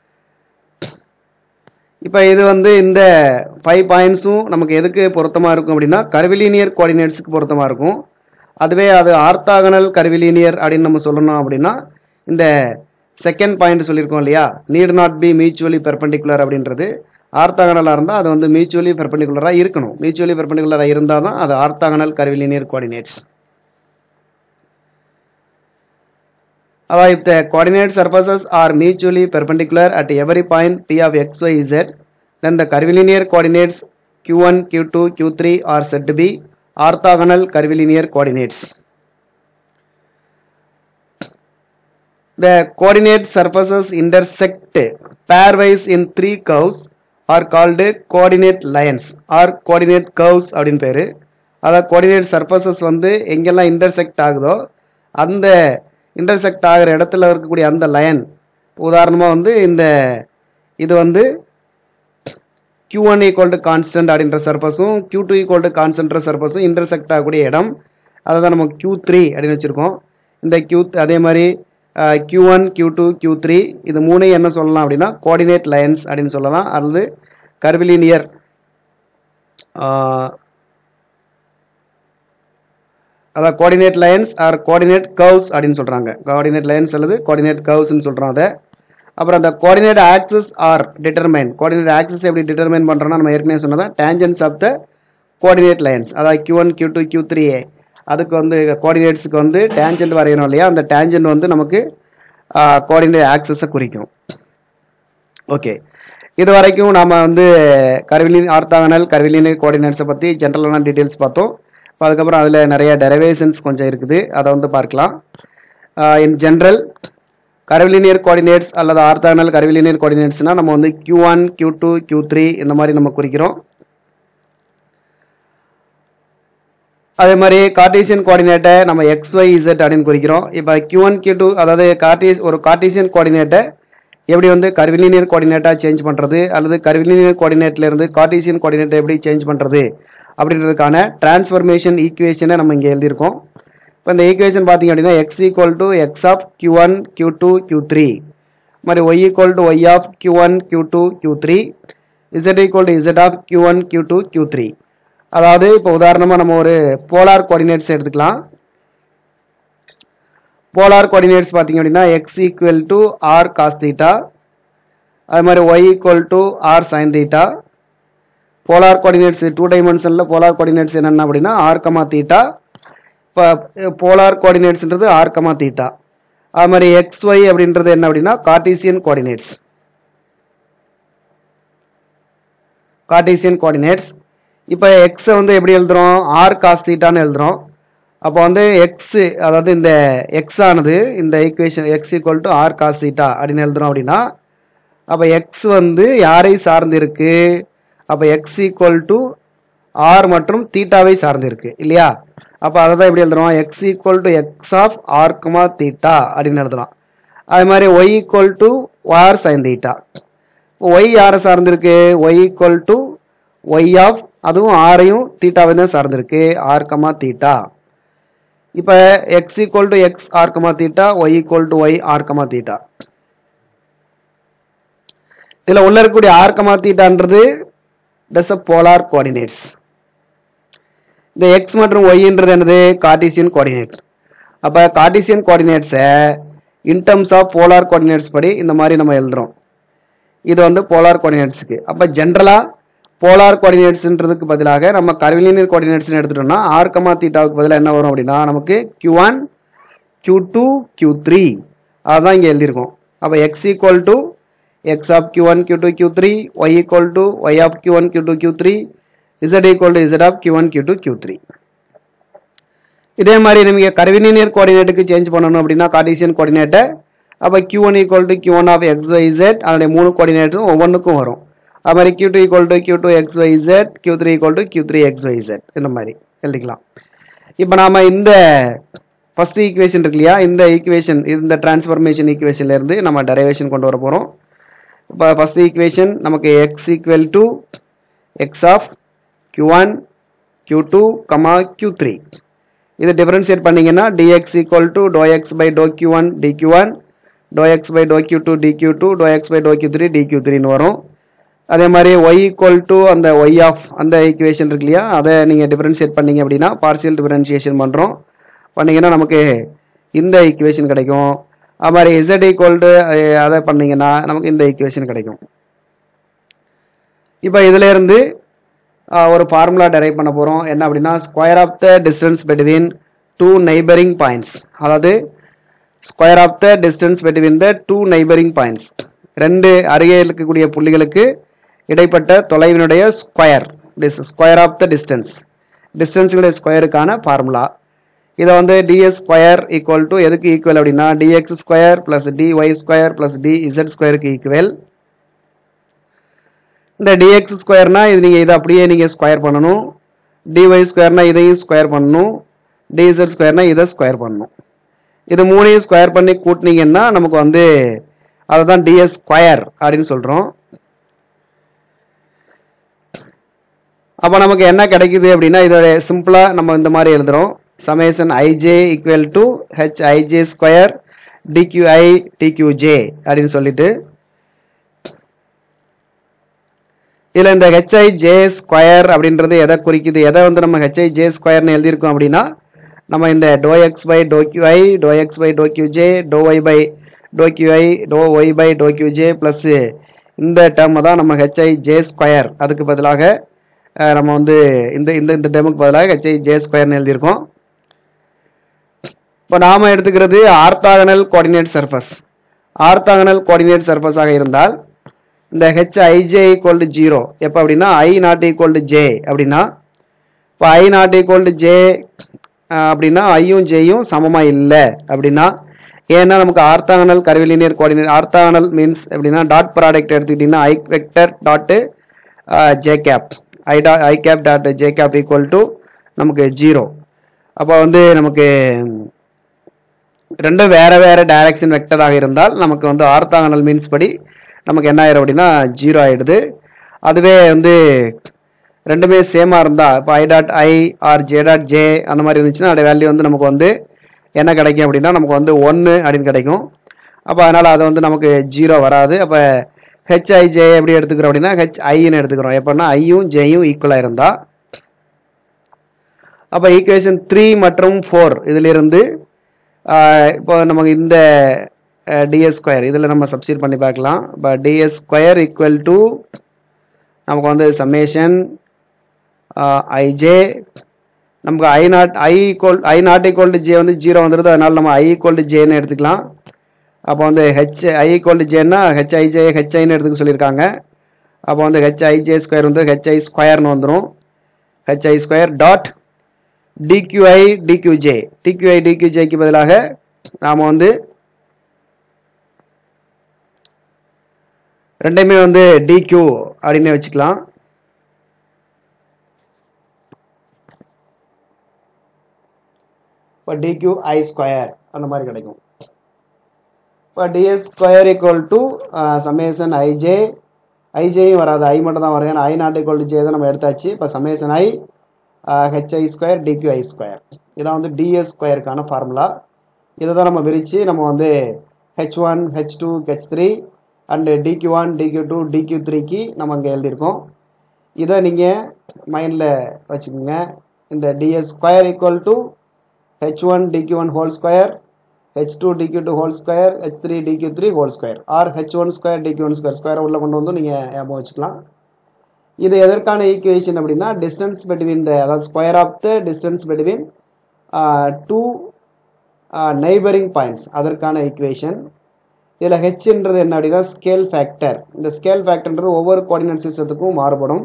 இப்போ இது வந்து இந்த ஃபைவ் பாயிண்ட்ஸும் நமக்கு எதுக்கு பொருத்தமாக இருக்கும் அப்படின்னா கர்விலீனியர் கோஆர்டினேட்ஸுக்கு பொருத்தமாக இருக்கும். அதுவே அது ஆர்த்தாகனல் கர்விலீனியர் அப்படின்னு நம்ம சொல்லணும் அப்படின்னா இந்த செகண்ட் பாயிண்ட் சொல்லியிருக்கோம் இல்லையா, need not be mutually perpendicular அப்படின்றது ஆர்த்தாகனலாக இருந்தால் அது வந்து மியூச்சுவலி பெர்பெண்டிகுலராக இருக்கணும். மியூச்சுவலி பெர்பெண்டிகுலராக இருந்தால் தான் அது ஆர்த்தாகனல் கர்விலீனியர் கோஆர்டினேட்ஸ். அதாவது if the coordinate surfaces are mutually perpendicular at every point p of x, y, z, then the curvilinear coordinates q one, q two, q three are said to be orthogonal curvilinear coordinates. The coordinate surfaces intersect pairwise in three curves are called coordinate lines or coordinate curves அப்படினு பேரு. அதாவது coordinate surfaces வந்து எங்கெல்லாம் intersect ஆகுதோ அந்த intersect ஆகிற இடத்துல இருக்கக்கூடிய அந்த லைன், உதாரணமாக வந்து இந்த இது வந்து q one equal to constant அப்படின்ற சர்ஃபஸும் q two equal to constant சர்ஃபஸும் intersect ஆகக்கூடிய இடம், அதை தான் நம்ம q three அப்படின்னு வச்சுருக்கோம். இந்த q அதே மாதிரி q one, q two, q three இது மூணையும் என்ன சொல்லலாம் அப்படின்னா கோஆர்டினேட் லைன்ஸ் அப்படின்னு சொல்லலாம், அல்லது கர்விலீனியர் அதாவது coordinate lines or coordinate curves அப்படின்னு சொல்கிறாங்க. கோஆர்டினேட் லைன்ஸ் அல்லது கோஆர்டினேட் கர்வ்ஸ்ன்னு சொல்கிறோம் அதை. அப்புறம் அந்த coordinate axis are determine, coordinate axis எப்படி டிட்டர்மைன் பண்ணுறோன்னா நம்ம ஏற்கனவே சொன்னதா tangents of the coordinate lines, அதாவது q one, q two, q three அதுக்கு வந்து கோஆர்டினேட்ஸுக்கு வந்து டேஞ்சன்ட் வரையணும் இல்லையா, அந்த டேஞ்சன்ட் வந்து நமக்கு கோஆர்டினேட் ஆக்சிஸை குறிக்கும். ஓகே, இது வரைக்கும் நாம் வந்து கர்விலின் ஆர்த்தாகனல் கர்விலினியர் கோஆர்டினேட்ஸை பற்றி ஜென்ரலான டீட்டெயில்ஸ் பார்த்தோம். அதுக்கப்புறம் அதில் நிறைய டெரிவேஷன்ஸ் கொஞ்சம் இருக்குது, அதை வந்து பார்க்கலாம். இன் ஜென்ரல் கர்விலினியர் கோஆர்டினேட்ஸ் அல்லது ஆர்த்தாகனல் கர்விலினியர் கோஆர்டினேட்ஸ்னால் நம்ம வந்து q one, q two, q three இந்த மாதிரி நம்ம குறிக்கிறோம். அதே மாதிரி கார்டீசியன் கோஆர்டினேட்டை நம்ம எக்ஸ் ஒய் இசட் அப்படின்னு குறிக்கிறோம். இப்போ q one, q two அதாவது கார்டீஸ் ஒரு கார்டீசியன் கோஆர்டினேட்டை எப்படி வந்து கர்விலினியர் கோஆர்டினேட்டா சேஞ்ச் பண்றது அல்லது கர்விலினியர் கோஆர்டினேட்ல இருந்து கார்ட்டீசியன் கோஆர்டினேட்டை எப்படி சேஞ்ச் பண்றது அப்படின்றதுக்கான டிரான்ஸ்ஃபர்மேஷன் ஈக்குவேஷனை நம்ம இங்க எழுதியிருக்கோம். இப்போ இந்த ஈக்குவேஷன் பார்த்தீங்க அப்படின்னா x equal to x of q one q two q three மாதிரி y equal to y of q one q two q three z equal to z of q one q two q three. அதாவது இப்போ உதாரணமாக நம்ம ஒரு போலார் கோஆர்டினேட்ஸ் எடுத்துக்கலாம். போலார் கோஆர்டினேட்ஸ் பார்த்தீங்க அப்படின்னா x equal to r cos theta, அது மாதிரி y equal to r sine theta. Polar coordinates two டைமென்ஷனில் போலார் கோஆர்டினேட்ஸ் என்னென்ன அப்படின்னா ஆர் கமா தீட்டா. இப்போ போலார் கோஆர்டினேட்ஸ்ன்றது ஆர் கமா தீட்டா. அது மாதிரி எக்ஸ் ஒய் அப்படின்றது என்ன அப்படின்னா கார்ட்டீசியன் கோஆர்டினேட்ஸ். Cartesian coordinates. இப்போ எக்ஸை வந்து எப்படி எழுதுறோம்? ஆர் காஸ் தீட்டான்னு எழுதுறோம். அப்போ வந்து எக்ஸ் அதாவது இந்த எக்ஸ் ஆனது இந்த equation x equal to r cos theta அப்படின்னு எழுதுறோம் அப்படின்னா அப்போ எக்ஸ் வந்து யாரை சார்ந்து இருக்கு? அப்போ எக்ஸ் ஈக்குவல் டு ஆர் மற்றும் தீட்டாவை சார்ந்து இருக்கு இல்லையா? அப்போ அதை தான் எப்படி எழுதுறோம்? X equal to x of r comma theta அப்படின்னு எழுதலாம். அது மாதிரி y equal to r sine theta. Y யாரை சார்ந்திருக்கு? Y equal to y of அதுவும் ஆரையும் தீட்டாவை தான் சார்ந்திருக்கு ஆர் கமா தீட்டா. இப்போ x equal to x r comma theta, y equal to y r comma theta. இதில் உள்ள இருக்கக்கூடிய ஆர் கமா தீட்டான்றது தட்ஸ் அ போலார் கோஆர்டினேட்ஸ். இந்த எக்ஸ் மற்றும் ஒய்ன்றது என்னது? Cartesian coordinate. அப்போ கார்ட்டீசியன் கோஆர்டினேட்ஸை in terms of polar coordinates படி இந்த மாதிரி நம்ம எழுதுறோம். இது வந்து போலார் கோஆர்டினேட்ஸுக்கு. அப்போ ஜென்ரலாக போலார் கோஆர்டினேட்ஸ்ன்றதுக்கு பதிலாக நம்ம கர்விலினியர் கோஆர்டினேட்ஸ்னு எடுத்துட்டோம்னா ஆர் கமா தீட்டாவுக்கு பதிலாக என்ன வரும் அப்படின்னா நமக்கு q one q two q three அதுதான் இங்கே எழுதியிருக்கோம். அப்போ x equal to x of q one q two q three, y equal to y of q one q two q three, z equal to z of q one q two q three. இதே மாதிரி நமக்கு கர்விலினியர் கோஆர்டினேட்டுக்கு சேஞ்ச் பண்ணணும் அப்படின்னா கார்ட்டீசியன் கோஆர்டினேட்டை அப்போ q one equal to q one of x y z அதனுடைய மூணு கோஆர்டினேட்டும் ஒவ்வொன்றுக்கும் வரும். அது மாதிரி q two equal to q two x y z, q three equal to q three x y z இந்த மாதிரி எழுதிக்கலாம். இப்போ நாம இந்த ஃபர்ஸ்ட் ஈக்குவேஷன் இருக்கு இல்லையா, இந்த ஈக்குவேஷன் இந்த டிரான்ஸ்ஃபர்மேஷன் ஈக்குவேஷன்ல இருந்து நம்ம டெரிவேஷன் கொண்டு வர போகிறோம். இப்போ ஃபர்ஸ்ட் ஈக்குவேஷன் நமக்கு x equal to x of q one q two comma q three. இது டிஃபரன்ஷியேட் பண்ணீங்கன்னா dx equal to dou x by dou q one dq one, dou x by dou q two dq two, dou x by dou q three dq three ன்னு வரும். அதே மாதிரி y equal to அந்த y of அந்த ஈக்குவேஷன் இருக்கு இல்லையா, அதை நீங்கள் டிஃபரன்ஷியேட் பண்ணீங்க அப்படின்னா பார்சியல் டிஃபரன்ஷியேஷன் பண்ணுறோம். பண்ணீங்கன்னா நமக்கு இந்த ஈக்குவேஷன் கிடைக்கும். அது மாதிரி z equal to அதை பண்ணீங்கன்னா நமக்கு இந்த ஈக்குவேஷன் கிடைக்கும். இப்போ இதுல இருந்து ஒரு ஃபார்முலா டெரைவ் பண்ண போகிறோம். என்ன அப்படின்னா square of the distance between two neighbouring points. அதாவது square of the distance between the two neighbouring points, ரெண்டு அருகே இருக்கக்கூடிய புள்ளிகளுக்கு இடைப்பட்ட தொலைவினுடைய square, square of the distance, டிஸ்டன்ஸுடைய ஸ்கொயருக்கான ஃபார்முலா. இதை வந்து டிஎஸ் ஸ்கொயர் ஈக்குவல் டு எதுக்கு ஈக்குவல் அப்படின்னா dx square plus dy square plus dz ஸ்கொயருக்கு ஈக்குவல். இந்த dx ஸ்கொயர்னா இது நீங்கள் இதை அப்படியே நீங்கள் ஸ்கொயர் பண்ணணும், dy ஸ்கொயர்னா இதையும் ஸ்கொயர் பண்ணணும், dz ஸ்கொயர்னா இதை ஸ்கொயர் பண்ணணும். இது மூணையும் ஸ்கொயர் பண்ணி கூட்டினீங்கன்னா நமக்கு வந்து அதை தான் ds ஸ்கொயர் அப்படின்னு சொல்கிறோம். அப்போ நமக்கு என்ன கிடைக்குது அப்படின்னா இதை சிம்பிளாக நம்ம இந்த மாதிரி எழுதுகிறோம். Summation ij equal to h ij square dqi dqj அப்படின்னு சொல்லிட்டு இதில் இந்த ஹெச்ஐ ஜே ஸ்கொயர் அப்படின்றது எதை குறிக்குது, எதை வந்து நம்ம ஹெச்ஐ ஜே ஸ்கொயர்னு எழுதியிருக்கோம் அப்படின்னா நம்ம இந்த do x by do qi, do x by do qj, do y by do qi, do y by do qj plus இந்த டேர்மை தான் நம்ம ஹெச்ஐ ஜே ஸ்கொயர், அதுக்கு பதிலாக நம்ம வந்து இந்த இந்த இந்த டேர்முக்கு பதிலாக ஹெச்ஐ ஜே ஸ்கொயர்னு எழுதியிருக்கோம். இப்போ நாம் எடுத்துக்கிறது orthogonal coordinate surface. Orthogonal coordinate சர்ஃபஸாக இருந்தால் இந்த h ij equal to zero எப்போ அப்படின்னா i not equal to j அப்படின்னா, இப்போ i not equal to j அப்படின்னா ஐயும் ஜேயும் சமமாக இல்லை அப்படின்னா, ஏன்னா நமக்கு orthogonal curvilinear coordinate, orthogonal means அப்படின்னா டாட் ப்ராடக்ட் எடுத்துக்கிட்டிங்கன்னா i vector dot j cap, i dot i cap dot j cap equal to நமக்கு ஜீரோ. அப்போ வந்து நமக்கு ரெண்டும் வேற வேற டைரக்ஷன் வெக்டராக இருந்தால் நமக்கு வந்து ஆர்த்தாகனல் மீன்ஸ் படி நமக்கு என்ன ஆயிரும் அப்படின்னா ஜீரோ ஆயிடுது. அதுவே வந்து ரெண்டுமே சேமா இருந்தா இப்போ i dot i or j dot j அந்த மாதிரி இருந்துச்சுன்னா அதோட வேல்யூ வந்து நமக்கு வந்து என்ன கிடைக்கும் அப்படின்னா நமக்கு வந்து ஒன்று அப்படின்னு கிடைக்கும். அப்போ அதனால அது வந்து நமக்கு ஜீரோ வராது. அப்போ ஹெச்ஐஜே எப்படி எடுத்துக்கிறோம் அப்படின்னா ஹெச்ஐன்னு எடுத்துக்கிறோம். எப்படின்னா ஐயும் ஜேயும் ஈக்குவலாக இருந்தா. அப்போ ஈக்குவேஷன் த்ரீ மற்றும் ஃபோர் இதிலிருந்து இப்போ நமக்கு இந்த டிஎஸ் ஸ்கொயர் இதில் நம்ம சப்ஸ்டிட் பண்ணி பார்க்கலாம். இப்போ டிஎஸ் ஸ்கொயர் ஈக்குவல் டு நமக்கு வந்து சம்மேஷன் ஐஜே நமக்கு i not i equal i not equal to j வந்து ஜீரோ வந்துடுது. அதனால நம்ம ஐ ஈக்குவல் டு ஜேன்னு எடுத்துக்கலாம். அப்போ வந்து ஹெச் ஐ ஈக்குவல் டு ஜேன்னா ஹெச்ஐஜே ஹெச்ஐன்னு எடுத்துக்க சொல்லியிருக்காங்க. அப்போ வந்து ஹெச்ஐஜே ஸ்கொயர் வந்து ஹெச்ஐ ஸ்கொயர்னு வந்துடும். Hi square dot dqi dqj dqi டிக்யூஜேக்கு பதிலாக நாம் வந்து ரெண்டையுமே வந்து டிக்யூ அப்படின்னு வச்சுக்கலாம். இப்போ டிக்யூ ஐ ஸ்கொயர் அந்த மாதிரி கிடைக்கும். இப்போ ds square equal to summation ij ஐஜேயும் வராது, ஐ மட்டும் தான் வரும். ஏன்னா i not equal to j தான் நம்ம எடுத்தாச்சு. இப்போ summation i hi square dq i square இதான் வந்து டிஎஸ் ஸ்கொயருக்கான ஃபார்முலா. இதை தான் நம்ம விரித்து நம்ம வந்து h one h two h three and dq one dq two dq த்ரீக்கு நம்ம இங்கே எழுதியிருக்கோம். இதை நீங்கள் மைண்டில் வச்சுக்கோங்க. இந்த ds square equal to h one dq one whole square h two dq two whole square h three dq three whole square or h one square dq one square ஸ்கொயரை உள்ள கொண்டு வந்து நீங்கள் ஞாபகம் வச்சுக்கலாம். இது எதற்கான ஈக்குவேஷன் அப்படின்னா டிஸ்டன்ஸ் பிட்வீன் த அதாவது square of the distance between two neighbouring points அதற்கான ஈக்குவேஷன். இதில் ஹெச்ன்றது என்ன அப்படின்னா ஸ்கேல் ஃபேக்டர். இந்த ஸ்கேல் ஃபேக்டர்ன்றது ஒவ்வொரு கோஆர்டினேட் சிஸ்டத்துக்கும் மாறுபடும்.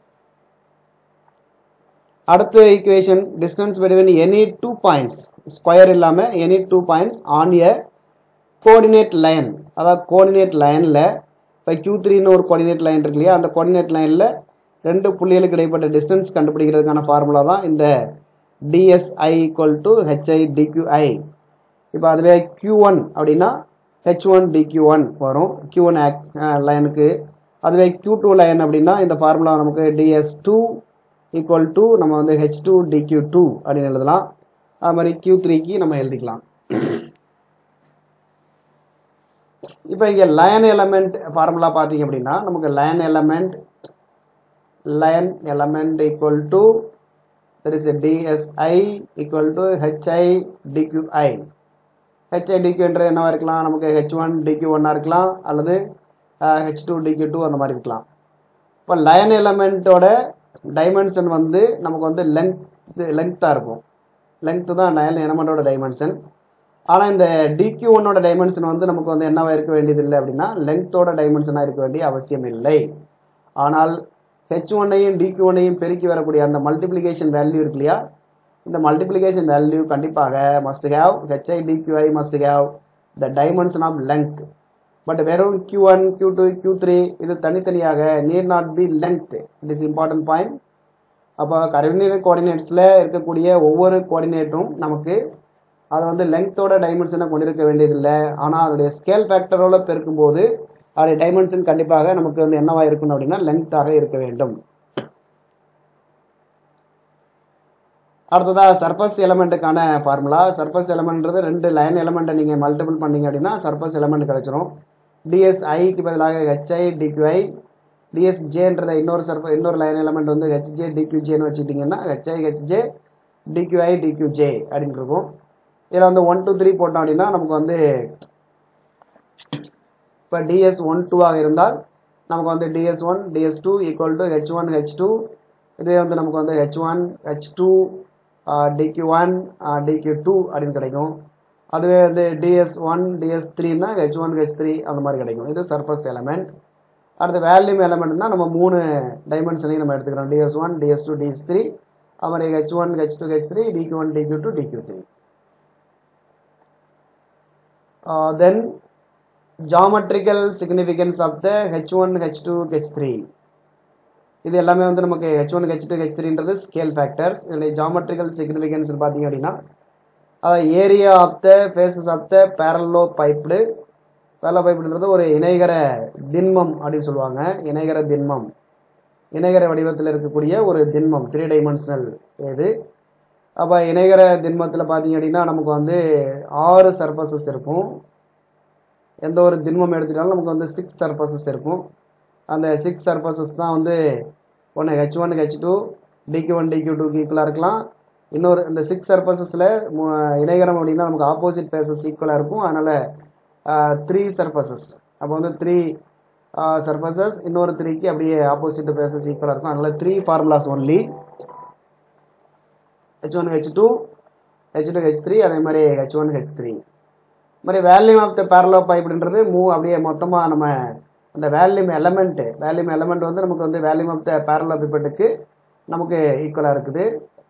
அடுத்த equation distance between any two points square இல்லாமல் any two points on a coordinate line. அதாவது கோஆர்டினேட் லைனில் இப்போ கியூ த்ரீன்னு ஒரு கோஆர்டினேட் லைன் இருக்கு இல்லையா, அந்த கோஆர்டினேட் லைனில் ரெண்டு புள்ளிகளுக்கு இடைப்பட்ட டிஸ்டன்ஸ் கண்டுபிடிக்கிறதுக்கான ஃபார்முலா தான் இந்த dsi equal to hi dqi. இப்போ அதுவே கியூ ஒன் அப்படின்னா ஹெச் ஒன் டிக்யூ ஒன் வரும் கியூ ஒன் ஆக்ஸ் லைனுக்கு. அதுவே கியூ டூ லைன் அப்படின்னா இந்த ஃபார்முலா நமக்கு டிஎஸ் டூ ஈக்குவல் டு நம்ம வந்து ஹெச் டூ டிக்யூ டூ அப்படின்னு எழுதலாம். அது மாதிரி கியூ த்ரீக்கு நம்ம எழுதிக்கலாம். இப்போ இங்கே லைன் எலமெண்ட் ஃபார்முலா பார்த்தீங்க அப்படின்னா நமக்கு line element line element equal to that is dsi equal to hi dqi. Hi டிக்யூன்றது என்னவா இருக்கலாம், நமக்கு ஹெச் ஒன் டிக்யூ ஒன்னா இருக்கலாம் அல்லது ஹெச் டூ டிக்யூ டூ அந்த மாதிரி இருக்கலாம். இப்போ லைன் எலமெண்ட்டோட டைமென்ஷன் வந்து நமக்கு வந்து லென்த் லென்த்தாக இருக்கும். லென்த்து தான் லைன் எலமெண்ட்டோட டைமென்ஷன். ஆனால் இந்த டிக்யூ ஒன்னோட டைமென்ஷன் வந்து நமக்கு வந்து என்னவா இருக்க வேண்டியது இல்லை அப்படின்னா லென்த்தோட டைமென்ஷனாக இருக்க வேண்டிய அவசியம் இல்லை. ஆனால் ஹெச் ஒன்னையும் டிக்யூ ஒன்னையும் பெருக்கி வரக்கூடிய அந்த மல்டிப்ளிகேஷன் வேல்யூ இருக்கு இல்லையா, இந்த மல்டிப்ளிகேஷன் வேல்யூ கண்டிப்பாக must have hi dqi must have the dimension of length. But வெறும் q one q two q three இது தனித்தனியாக need not be length. It is important point. அப்போ கர்வினரி கோஆர்டினேட்ஸில் இருக்கக்கூடிய ஒவ்வொரு கோஆர்டினேட்டும் நமக்கு அதை வந்து லென்த்தோட டைமென்ஷனை கொண்டிருக்க வேண்டியதில்லை. ஆனால் அதோடைய ஸ்கேல் ஃபேக்டரோட பெருக்கும்போது அதோடைய டைமென்ஷன் கண்டிப்பாக நமக்கு வந்து என்னவா இருக்கணும் அப்படின்னா லென்த்தாக இருக்க வேண்டும். அடுத்ததாக சர்ஃபஸ் எலமெண்ட்டுக்கான ஃபார்முலா. சர்ஃபஸ் எலமெண்ட்றது ரெண்டு லைன் எலமெண்ட்டை நீங்கள் மல்டிபிள் பண்ணீங்க அப்படின்னா சர்ஃபஸ் எலமெண்ட் கிடைச்சிரும். டிஎஸ்ஐக்கு பதிலாக ஹெச்ஐ டிக்யூஐ, டிஎஸ்ஜேன்றத இன்னொரு சர்ஃப இன்னொரு லைன் எலமெண்ட் வந்து ஹெச்ஜே டிக்யூஜேன்னு வச்சுக்கிட்டிங்கன்னா ஹெச்ஐ ஹெச்ஜே டிக்யூஐ டிக்யூஜே அப்படின்னு இருக்கும். இதில் வந்து ஒன் டூ த்ரீ போட்டோம் அப்படின்னா நமக்கு வந்து இப்போ டிஎஸ் ஒன் டூவாக இருந்தால் நமக்கு வந்து ds one ds two equal to h one h two. இதுவே வந்து நமக்கு வந்து h one h two dq one dq two அப்படின்னு கிடைக்கும். அதுவே வந்து டிஎஸ் ஒன் டிஎஸ் த்ரீனா ஹெச் ஒன் ஹெச் த்ரீ அந்த மாதிரி கிடைக்கும். இது சர்ஃபஸ் எலமெண்ட். அடுத்து வேல்யூம் எலமெண்ட்னா நம்ம மூணு டைமென்ஷனையும் நம்ம எடுத்துக்கிறோம். Ds one ds two ds three அது மாதிரி h one h two h three dq one dq two dq three. Then geometrical significance of the h one h two h three இது எல்லாமே வந்து நமக்கு h one h two h த்ரீன்றது ஸ்கேல் ஃபேக்டர்ஸ். இதனுடைய ஜாமெட்ரிக்கல் சிக்னிஃபிகன்ஸ் பார்த்தீங்க அப்படின்னா அதாவது area of the faces of the parallelepiped பேரலோ பைப்டுன்றது ஒரு இணைகர திண்மம் அப்படின்னு சொல்லுவாங்க. இணைகர திண்மம், இணைகர வடிவத்தில் இருக்கக்கூடிய ஒரு திண்மம், த்ரீ டைமென்ஷனல் இது. அப்போ இணைகர திண்மத்தில் பார்த்தீங்க அப்படின்னா நமக்கு வந்து ஆறு சர்ஃபஸஸ் இருக்கும். எந்த ஒரு திண்மம் எடுத்துட்டாலும் நமக்கு வந்து சிக்ஸ் சர்ஃபஸஸ் இருக்கும். அந்த சிக்ஸ் சர்ஃபஸஸ் தான் வந்து ஒன்று h one h two dq one dq டூக்கு ஈக்குவலாக இருக்கலாம். இன்னொரு இந்த சிக்ஸ் சர்ஃபஸஸில் இணைகரம் அப்படின்னா நமக்கு ஆப்போசிட் ஃபேஸஸ் ஈக்குவலாக இருக்கும். அதனால் த்ரீ சர்ஃபஸஸ், அப்போ வந்து த்ரீ சர்ஃபஸஸ், இன்னொரு த்ரீக்கு அப்படியே ஆப்போசிட் ஃபேஸஸ் ஈக்குவலாக இருக்கும். அதனால் three formulas only, h one h two h two h three, அதே மாதிரி ஹெச் ஒன் ஹெச் த்ரீ. மாதிரி வேல்யூம் ஆஃப் த பேரலோ பைப்ன்றது மூ அப்படியே மொத்தமாக நம்ம அந்த வேல்யூம் எலமெண்ட் வேல்யூம் எலமெண்ட் வந்து நமக்கு வந்து வேல்யூம் ஆஃப் த பேரலோ பைப்பட்டுக்கு நமக்கு ஈக்குவலாக இருக்குது.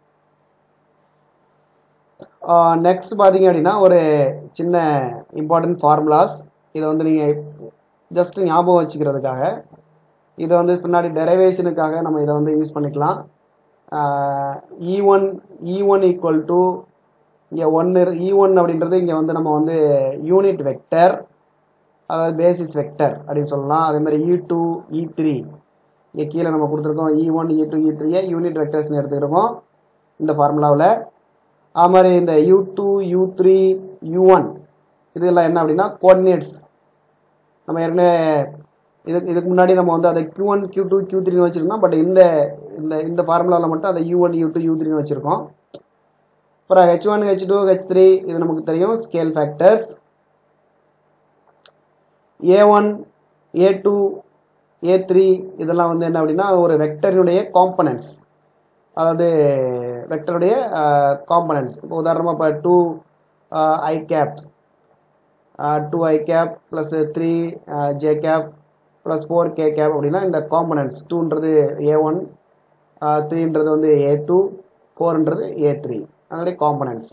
நெக்ஸ்ட் பார்த்தீங்க அப்படின்னா ஒரு சின்ன இம்பார்ட்டன்ட் ஃபார்முலாஸ், இதை வந்து நீங்கள் ஜஸ்ட் ஞாபகம் வச்சுக்கிறதுக்காக, இதை வந்து பின்னாடி டெரைவேஷனுக்காக நம்ம இதை வந்து யூஸ் பண்ணிக்கலாம். E one e one equal to இங்கே ஒன்று இ ஒன் அப்படின்றது இங்கே வந்து நம்ம வந்து யூனிட் வெக்டர், அதாவது பேசிஸ் வெக்டர் அப்படின்னு சொல்லலாம். அதே மாதிரி இ டூ இ த்ரீ இங்கே கீழே நம்ம கொடுத்துருக்கோம். இ ஒன் இ டூ இ த்ரீயை யூனிட் வெக்டர்ஸ்னு எடுத்துக்கிறோம் இந்த ஃபார்முலாவில். அது மாதிரி இந்த u two u three u one இதெல்லாம் என்ன அப்படின்னா கோஆர்டினேட்ஸ். நம்ம ஏற்கனவே இதுக்கு இதுக்கு முன்னாடி நம்ம வந்து அதை q one q two q த்ரீன்னு வச்சுருக்கோம். பட் இந்த இந்த இந்த ஃபார்முலாவில் மட்டும் அதை u one u two u த்ரீன்னு வச்சுருக்கோம். அப்புறம் h one h two h three இது நமக்கு தெரியும் scale factors. A one a two a three இதெல்லாம் வந்து என்ன அப்படின்னா ஒரு வெக்டரினுடைய காம்பனன்ட்ஸ், அதாவது வெக்டருடைய காம்பனன்ட்ஸ். இப்போ உதாரணமாக இப்போ two i cap two i cap plus three j cap plus four k cap அப்படின்னா இந்த காம்பனன்ட்ஸ் டூன்றது ஏ ஒன், த்ரீன்றது வந்து ஏ டூ, ஃபோர்ன்றது ஏ த்ரீ, அதனுடைய காம்பனன்ட்ஸ்.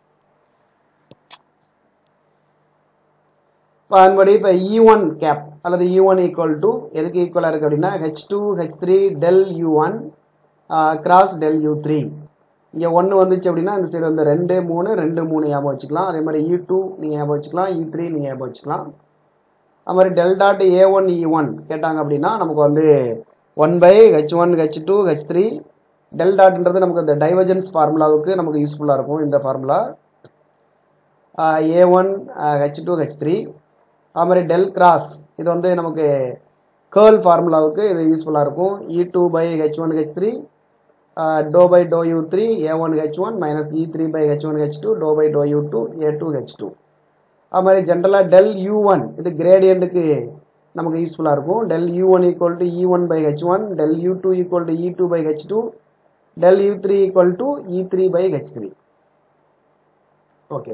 அதன்படி இப்போ இ ஒன் கேப் அல்லது இ ஒன் ஈக்குவல் டு எதுக்கு ஈக்குவலாக இருக்குது அப்படின்னா h two h three del u one cross del u three. இங்கே ஒன்று வந்துச்சு அப்படின்னா இந்த சைடு வந்து ரெண்டு மூணு ரெண்டு மூணு ஞாபகம் வச்சுக்கலாம். அதே மாதிரி இ டூ நீங்கள் ஞாபகம் வச்சுக்கலாம், இ த்ரீ நீங்கள் ஞாபகம் வச்சுக்கலாம். அது மாதிரி del dot a one e one கேட்டாங்க அப்படின்னா நமக்கு வந்து one by h one h two h three del டாட்ன்றது நமக்கு இந்த டைவர்ஜென்ஸ் ஃபார்முலாவுக்கு நமக்கு யூஸ்ஃபுல்லாக இருக்கும் இந்த formula. A one h two h three. அது மாதிரி டெல் கிராஸ் இது வந்து நமக்கு கேர்ள் ஃபார்முலாவுக்கு இது யூஸ்ஃபுல்லாக இருக்கும். E two by h one h three do by do u three a one h one minus e three by h one h two to by do u two a two h two. அது மாதிரி ஜென்ரலாக டெல் யூ ஒன் இது கிரேடியண்ட்டுக்கு நமக்கு யூஸ்ஃபுல்லாக இருக்கும். Del u one equal to e one by h one, del u two equal to e two by h two, del u three equal to e three by h three. Okay,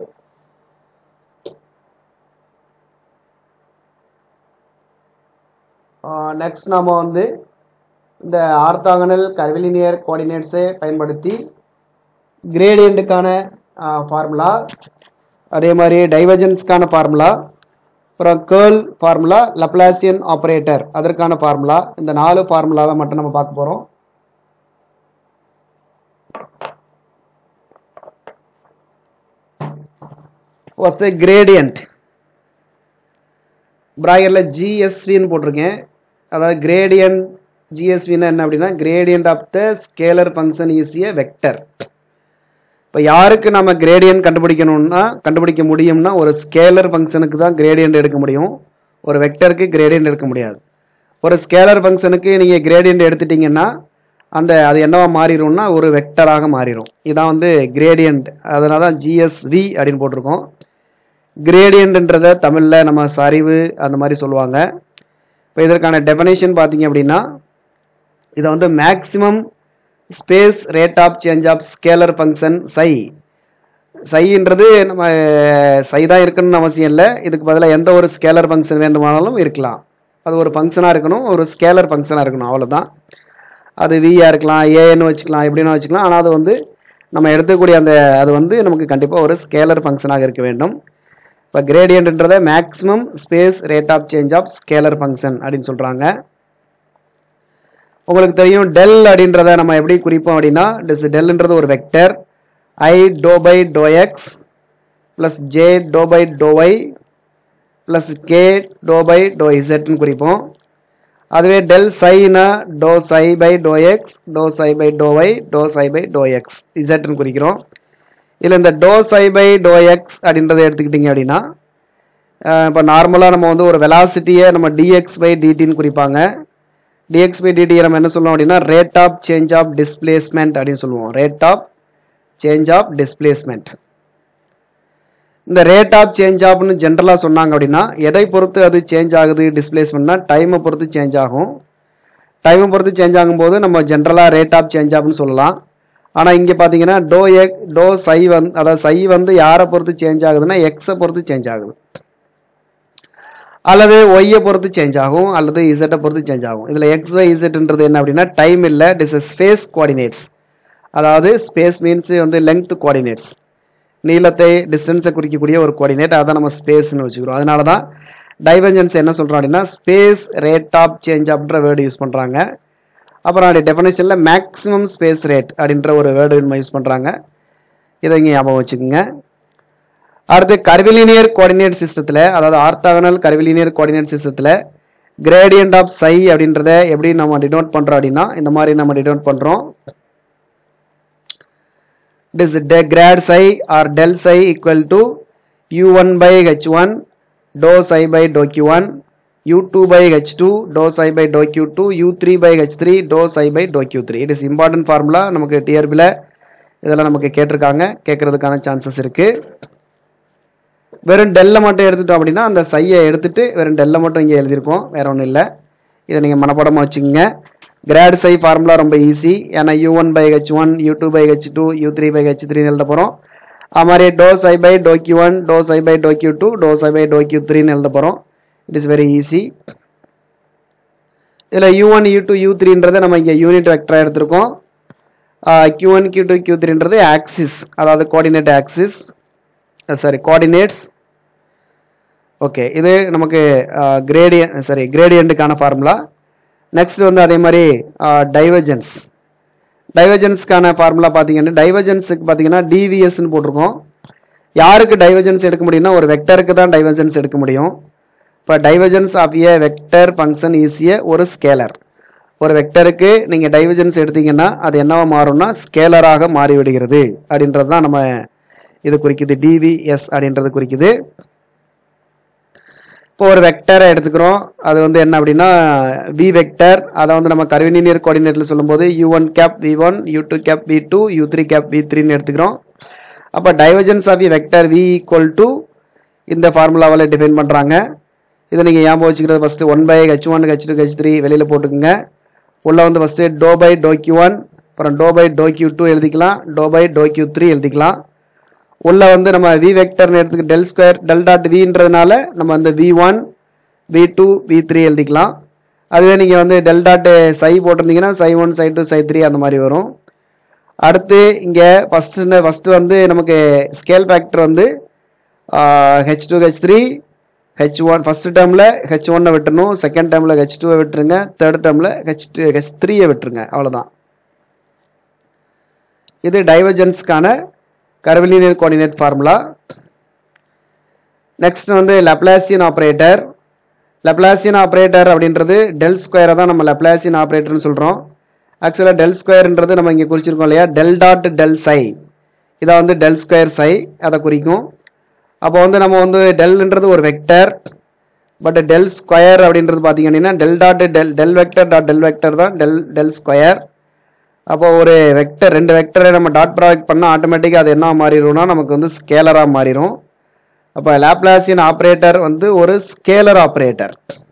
next நாம வந்து இந்த ஆர்த்தாகனல் கர்விலினியர் கோஆர்டினேட்ஸை பயன்படுத்தி கிரேடியண்ட்டுக்கான ஃபார்முலா, அதே மாதிரி டைவர்ஜென்ஸ்க்கான ஃபார்முலா, அப்புறம் கேர்ள் ஃபார்முலா, லப்லாசியன் ஆப்ரேட்டர் அதற்கான ஃபார்முலா, இந்த நாலு ஃபார்முலாவை மட்டும் நம்ம பார்க்க போகிறோம். வாஸ் ஏ கிரேடியன்ட் பிராக்கெட்ல ஜிஎஸ்வின்னு போட்டிருக்கேன். அதாவது கிரேடியன்ட் ஜிஎஸ்வின்னா என்ன அப்படின்னா gradient of the scalar function is a vector. இப்போ யாருக்கு நம்ம கிரேடியன்ட் கண்டுபிடிக்கணும்னா கண்டுபிடிக்க முடியும்னா ஒரு ஸ்கேலர் ஃபங்க்ஷனுக்கு தான் கிரேடியன்ட் எடுக்க முடியும், ஒரு வெக்டருக்கு கிரேடியன்ட் எடுக்க முடியாது. ஒரு ஸ்கேலர் ஃபங்க்ஷனுக்கு நீங்கள் கிரேடியன்ட் எடுத்துட்டீங்கன்னா அந்த அது என்னவா மாறிடும்னா ஒரு வெக்டராக மாறிடும். இதான் வந்து கிரேடியன்ட். அதனால தான் ஜிஎஸ்வி அப்படின்னு போட்டிருக்கோம். கிரேடியன்ட்ன்றதை தமிழில் நம்ம சரிவு அந்த மாதிரி சொல்லுவாங்க. இப்போ இதற்கான டெஃபனேஷன் பார்த்தீங்க அப்படின்னா இதை வந்து maximum space rate of change of scalar function psi. சைன்றது நம்ம சை தான் இருக்குன்னு அவசியம் இல்லை, இதுக்கு பதிலாக எந்த ஒரு ஸ்கேலர் ஃபங்க்ஷன் வேண்டுமானாலும் இருக்கலாம். அது ஒரு ஃபங்க்ஷனாக இருக்கணும், ஒரு ஸ்கேலர் ஃபங்க்ஷனாக இருக்கணும், அவ்வளோதான். அது வியாக இருக்கலாம், ஏன்னு வச்சுக்கலாம், எப்படின்னா வச்சுக்கலாம். ஆனால் அது வந்து நம்ம எடுத்துக்கூடிய அந்த அது வந்து நமக்கு கண்டிப்பாக ஒரு ஸ்கேலர் ஃபங்க்ஷனாக இருக்க வேண்டும். இப்போ கிரேடியன்ட்ன்றதை maximum space rate of change of scalar function அப்படின்னு சொல்கிறாங்க. உங்களுக்கு தெரியும் டெல் அப்படின்றத நம்ம எப்படி குறிப்போம் அப்படின்னா டெல்ன்றது ஒரு vector. I doh by doh x plus j doh by doh y plus k doh by doh இசட்னு குறிப்போம். அதுவே டெல் சைனா doh psi by doh x doh psi by doh y doh psi by doh எக்ஸ் இசட்னு குறிக்கிறோம். இதில் இந்த doh psi by doh x அப்படின்றத எடுத்துக்கிட்டிங்க அப்படின்னா இப்போ நார்மலாக நம்ம வந்து ஒரு வெலாசிட்டியை நம்ம டிஎக்ஸ் பை டிடின்னு குறிப்பாங்க. டிஎக்ஸ் பை டிடி நம்ம என்ன சொல்லுவோம் அப்படின்னா rate of change of displacement அப்படின்னு சொல்லுவோம். Rate of change of displacement. இந்த ரேட் ஆஃப் சேஞ்ச் ஆஃப்னு ஜென்ரலாக சொன்னாங்க அப்படின்னா எதை பொறுத்து அது சேஞ்ச் ஆகுது டிஸ்பிளேஸ்மெண்ட்னா டைமை பொறுத்து சேஞ்ச் ஆகும். டைமை பொறுத்து சேஞ்ச் ஆகும்போது நம்ம ஜென்ரலாக ரேட் ஆஃப் சேஞ்ச் ஆஃப்னு சொல்லலாம். ஆனால் இங்கே பார்த்தீங்கன்னா டோ எக் டோ சை வந்து அதாவது சை வந்து யாரை பொறுத்து சேஞ்ச் ஆகுதுன்னா எக்ஸை பொறுத்து சேஞ்ச் ஆகுது, அல்லது ஒய்யை பொறுத்து சேஞ்ச் ஆகும், அல்லது இசட்டை பொறுத்து சேஞ்ச் ஆகும். இதில் எக்ஸ் ஒய் இசட்ன்றது என்ன அப்படின்னா டைம் இல்லை, இட் இஸ் ஸ்பேஸ் கோஆர்டினேட்ஸ். அதாவது ஸ்பேஸ் மீன்ஸ் வந்து லெங்த் கோஆர்டினேட்ஸ், நீளத்தை டிஸ்டன்ஸை குறிக்கக்கூடிய ஒரு கோஆர்டினேட், அதான் நம்ம ஸ்பேஸ்ன்னு வச்சுக்கிறோம். அதனால தான் டைவர்ஜென்ஸ் என்ன சொல்கிறோம் அப்படின்னா ஸ்பேஸ் ரேட் ஆஃப் சேஞ்ச் அப்படின்ற வேர்டு யூஸ் பண்ணுறாங்க. அப்புறம் அப்படி டெஃபினேஷனில் மேக்ஸிமம் ஸ்பேஸ் ரேட் அப்படின்ற ஒரு வேர்டு நம்ம யூஸ் பண்ணுறாங்க. இதை இங்கே ஞாபகம் வச்சுக்கோங்க. அடுத்து கர்விலினியர் கோஆர்டினேட் சிஸ்டத்தில், அதாவது ஆர்த்தோகனல் கர்விலினியர் கோஆர்டினேட் சிஸ்டத்தில் கிரேடியன்ட் ஆஃப் சை அப்படின்றத எப்படி நம்ம டினோட் பண்ணுறோம் அப்படின்னா இந்த மாதிரி நம்ம டினோட் பண்ணுறோம். It is de grad psi or del psi equal to u one by h one dou psi by dou q one, u two by h two dou psi by dou q two, u three by h three dou psi by dou q three. It is important formula. நமக்கு டிஆர்பியில் இதெல்லாம் நமக்கு கேட்டிருக்காங்க, கேட்கறதுக்கான சான்சஸ் இருக்கு. வெறும் டெல்லை மட்டும் எடுத்துட்டோம் அப்படின்னா அந்த சையை எடுத்துட்டு வெறும் டெல்லை மட்டும் இங்கே எழுதியிருக்கோம், வேற ஒன்றும் இல்லை. இதை நீங்கள் மனப்பாடமாக வச்சுக்கோங்க. கிராட் சை ஃபார்முலா ரொம்ப ஈஸி, ஏன்னா u one by h one u two by h two u three by h த்ரீன்னு எழுத போகிறோம். அது மாதிரி doh psi by doh q one doh psi by doh q two doh psi by doh q த்ரீன்னு எழுத போகிறோம். It is very easy. இதில் u one u two u த்ரீன்றதை நம்ம இங்கே யூனிட் வெக்டராக எடுத்திருக்கோம். Q one q two Q த்ரீன்றது axis, அதாவது coordinate axis, sorry coordinates. Okay, இது நமக்கு கிரேடியன் சாரி கிரேடியண்ட்டுக்கான ஃபார்முலா. நெக்ஸ்ட் வந்து அதே மாதிரி டைவர்ஜென்ஸ். டைவர்ஜென்ஸ்க்கான ஃபார்முலா பார்த்தீங்கன்னா டைவர்ஜென்ஸுக்கு பார்த்தீங்கன்னா டிவிஎஸ்ன்னு போட்டிருக்கோம். யாருக்கு டைவர்ஜென்ஸ் எடுக்க முடியும்னா ஒரு வெக்டருக்கு தான் டைவர்ஜென்ஸ் எடுக்க முடியும். இப்போ divergence of a vector function is a ஒரு ஸ்கேலர். ஒரு வெக்டருக்கு நீங்கள் டைவர்ஜென்ஸ் எடுத்தீங்கன்னா அது என்னவா மாறும்னா ஸ்கேலராக மாறிவிடுகிறது அப்படின்றது தான் நம்ம இது குறிக்குது. டிவிஎஸ் அப்படின்றது குறிக்குது. இப்போ ஒரு வெக்டரை எடுத்துக்கிறோம், அது வந்து என்ன அப்படின்னா வி வெக்டர். அதை வந்து நம்ம கர்விலினியர் கோஆர்டினேட்ல சொல்லும்போது u one cap v one u two cap v two u three cap v த்ரீன்னு எடுத்துக்கிறோம். அப்போ divergence of vector v equal to இந்த ஃபார்முலாவில் டிஃபைன் பண்ணுறாங்க. இதை நீங்கள் ஞாபகம் வச்சுக்கிறது first one by h one h two h three வெளியில் போட்டுக்குங்க. உள்ள வந்து first doh by doh q one, அப்புறம் doh by doh q two எழுதிக்கலாம், doh by doh q three எழுதிக்கலாம். உள்ள வந்து நம்ம வி வெக்டர்னு எடுத்துக்க டெல் ஸ்கொயர் டெல் டாட் வின்றதுனால நம்ம வந்து v one v two v three எழுதிக்கலாம். அதுவே நீங்கள் வந்து டெல் டாட் சை போட்டிருந்தீங்கன்னா psi one psi two psi three அந்த மாதிரி வரும். அடுத்து இங்கே ஃபஸ்ட்டு ஃபஸ்ட்டு வந்து நமக்கு ஸ்கேல் ஃபேக்டர் வந்து h two h three h one first டேர்மில் ஹெச் ஒன்னை விட்டுணும், செகண்ட் டேர்மில் ஹெச் டூவை விட்டுருங்க, தேர்ட் டேர்மில் ஹெச் டூ ஹெச் த்ரீயை விட்டுருங்க. அவ்வளோதான். இது டைவர்ஜென்ஸ்க்கான கர்விலினியர் கோஆர்டினேட் ஃபார்முலா. நெக்ஸ்ட் வந்து லப்லாசியன் ஆப்ரேட்டர். லப்லாசியன் ஆப்ரேட்டர் அப்படின்றது டெல் ஸ்கொயரை தான் நம்ம லப்லாசியன் ஆப்ரேட்டர்னு சொல்கிறோம். ஆக்சுவலாக டெல் ஸ்கொயர்ன்றது நம்ம இங்கே குறிச்சிருக்கோம் இல்லையா, டெல் டாட் டெல் சை, இதை வந்து டெல் ஸ்கொயர் சை அதை குறிக்கும். அப்போ வந்து நம்ம வந்து டெல்ன்றது ஒரு வெக்டர், பட் டெல் ஸ்கொயர் அப்படின்றது பார்த்தீங்கன்னா del dot del del vector dot del vector தான் டெல் டெல் ஸ்கொயர். அப்போ ஒரு வெக்டர் ரெண்டு வெக்டரை நம்ம டாட் ப்ராடக்ட் பண்ணால் ஆட்டோமேட்டிக்காக அது என்ன மாறிடும்னா நமக்கு வந்து ஸ்கேலராக மாறிடும். அப்போ லாப்லாசியன் ஆப்ரேட்டர் வந்து ஒரு ஸ்கேலர் ஆப்ரேட்டர்.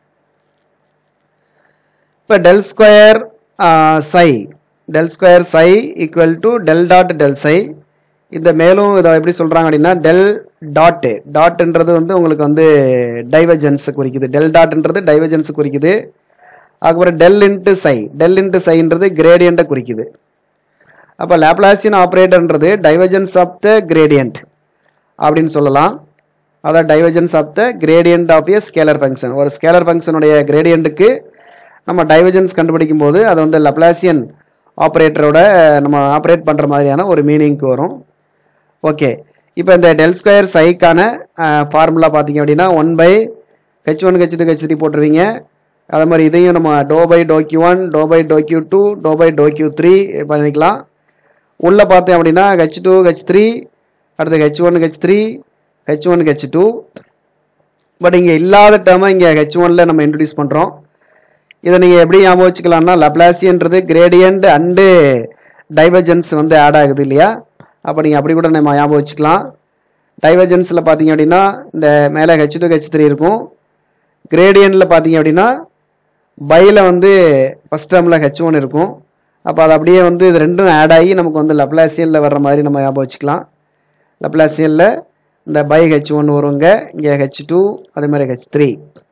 இப்போ del square psi del square psi equal to del dot del psi. இந்த மேலும் இதை எப்படி சொல்கிறாங்க அப்படின்னா டெல் டாட்டு டாட்ன்றது வந்து உங்களுக்கு வந்து டைவர்ஜென்ஸை குறிக்குது, டெல் டாட்ன்றது டைவர்ஜென்ஸை குறிக்குது. அதுக்கப்புறம் del into psi del into சைன்றது கிரேடியண்ட்டை குறிக்குது. அப்போ லாப்லாசியன் ஆப்ரேட்டர்ன்றது டைவர்ஜென்ஸ் ஆஃப் த கிரேடியன்ட் அப்படின்னு சொல்லலாம். அதாவது divergence of the gradient of a scalar function. ஒரு ஸ்கேலர் ஃபங்க்ஷனுடைய கிரேடியண்ட்டுக்கு நம்ம டைவர்ஜென்ஸ் கண்டுபிடிக்கும் போது அது வந்து லாப்லாசியன் ஆப்ரேட்டரோட நம்ம ஆப்ரேட் பண்ணுற மாதிரியான ஒரு மீனிங்க்கு வரும். ஓகே, இப்போ இந்த டெல் ஸ்கொயர் சைக்கான ஃபார்முலா பார்த்தீங்க அப்படின்னா one by h one h two h three போட்டுருவீங்க. அதே மாதிரி இதையும் நம்ம doh by doh q one doh by doh q two to by doh q three பண்ணிக்கலாம். உள்ளே பார்த்தேன் அப்படின்னா ஹெச் டூ ஹெச் த்ரீ அடுத்து h one h three h one h two. But இங்கே இல்லாத டேர்மை இங்கே ஹெச் ஒன்ல நம்ம இன்ட்ரடியூஸ் பண்ணுறோம். இதை நீங்கள் எப்படி ஞாபகம் வச்சுக்கலாம்னா லப்லாசியன்றது கிரேடியன்ட் அண்டு டைவர்ஜென்ஸ் வந்து ஆட் ஆகுது இல்லையா? அப்போ நீங்கள் அப்படி கூட நம்ம ஞாபகம் வச்சுக்கலாம். டைவர்ஜென்ஸில் பார்த்தீங்க அப்படின்னா இந்த மேலே ஹெச் டூ ஹெச் த்ரீ இருக்கும். கிரேடியன்ட்டில் பார்த்தீங்க அப்படின்னா பையில் வந்து ஃபஸ்ட் டேர்மில் ஹெச் ஒன் இருக்கும். அப்போ அது அப்படியே வந்து இது ரெண்டும் ஆட் ஆகி நமக்கு வந்து லப்லாசியனில் வர்ற மாதிரி நம்ம ஞாபகம் வச்சுக்கலாம். லப்லாசியனில் இந்த பை ஹெச் ஒன் வருங்க, இங்கே ஹெச் டூ அதே மாதிரி ஹெச் த்ரீ.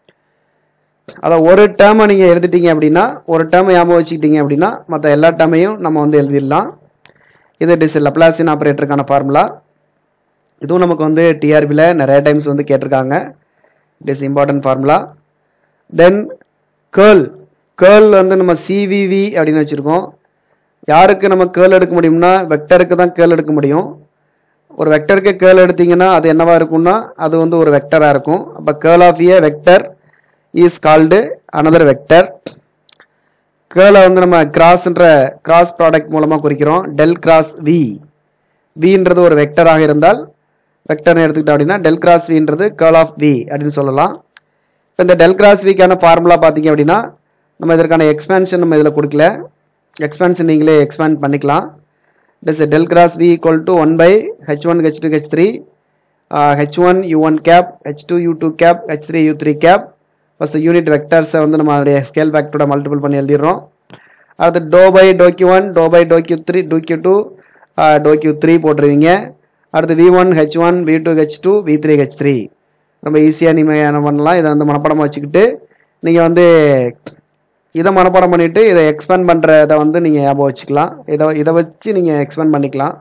அதை ஒரு டேர்மை நீங்கள் எழுதிட்டீங்க அப்படின்னா ஒரு டேர்மை ஞாபகம் வச்சுக்கிட்டீங்க அப்படின்னா மற்ற எல்லா டேர்மையும் நம்ம வந்து எழுதிடலாம். இது டிஸ் லப்லாசியன் ஆப்ரேட்டருக்கான ஃபார்முலா. இதுவும் நமக்கு வந்து டிஆர்பியில் நிறைய டைம்ஸ் வந்து கேட்டிருக்காங்க. It is important formula. Then curl curl வந்து நம்ம சிவிவி அப்படின்னு வச்சுருக்கோம். யாருக்கு நம்ம கேர்ள் எடுக்க முடியும்னா வெக்டருக்கு தான் கேர்ள் எடுக்க முடியும். ஒரு வெக்டருக்கு கேர்ள் எடுத்தீங்கன்னா அது என்னவா இருக்கும்னா அது வந்து ஒரு வெக்டராக இருக்கும். அப்போ curl of a vector is called another vector. கேர்ளை வந்து நம்ம கிராஸ்ன்ற கிராஸ் ப்ராடக்ட் மூலமாக குறிக்கிறோம். டெல் கிராஸ் வி வின்றது ஒரு வெக்டராக இருந்தால் வெக்டர்னு எடுத்துக்கிட்டோம் அப்படின்னா டெல் கிராஸ் வின்றது கேர்ள் ஆஃப் வி அப்படின்னு சொல்லலாம். இப்போ இந்த டெல் கிராஸ் விக்கான ஃபார்முலா பார்த்தீங்க அப்படின்னா நம்ம இதற்கான எக்ஸ்பேன்ஷன் நம்ம இதில் கொடுக்கல. எக்ஸ்பேன்ஷன் நீங்களே எக்ஸ்பேண்ட் பண்ணிக்கலாம். It is del cross v equal to one by h one h two h three h one u one cap h two u two cap h three u three cap. First unit வெக்டர்ஸை வந்து நம்ம அதோடைய ஸ்கேல் ஃபேக்டரோட மல்டிபிள் பண்ணி எழுதிடுறோம். அடுத்து doh by doh q one doh by doh q three doh q two doh q three போட்டுருவீங்க. அடுத்து v one h one v two h two v three h three. ரொம்ப ஈஸியாக நீங்கள் என்ன பண்ணலாம், இதை வந்து மனப்பாடமாக வச்சுக்கிட்டு நீங்கள் வந்து இதை மனப்பாடம் பண்ணிவிட்டு இதை எக்ஸ்பேண்ட் பண்ணுறதை வந்து நீங்கள் ஞாபகம் வச்சுக்கலாம். இதை இதை வச்சு நீங்கள் எக்ஸ்பேண்ட் பண்ணிக்கலாம்.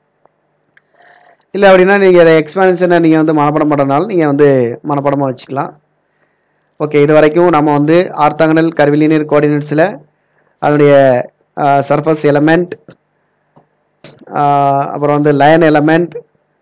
இல்லை அப்படின்னா நீங்கள் இதை எக்ஸ்பேன்ஷனை நீங்கள் வந்து மனப்பாடம் பண்ணுறதுனால நீங்கள் வந்து மனப்பாடமாக வச்சுக்கலாம். ஓகே, இது வரைக்கும் நம்ம வந்து ஆர்த்தாங்கனல் கர்விலினியர் கோஆர்டினேட்ஸில் அதனுடைய சர்ஃபஸ் எலமெண்ட் அப்புறம் வந்து லைன் எலமெண்ட்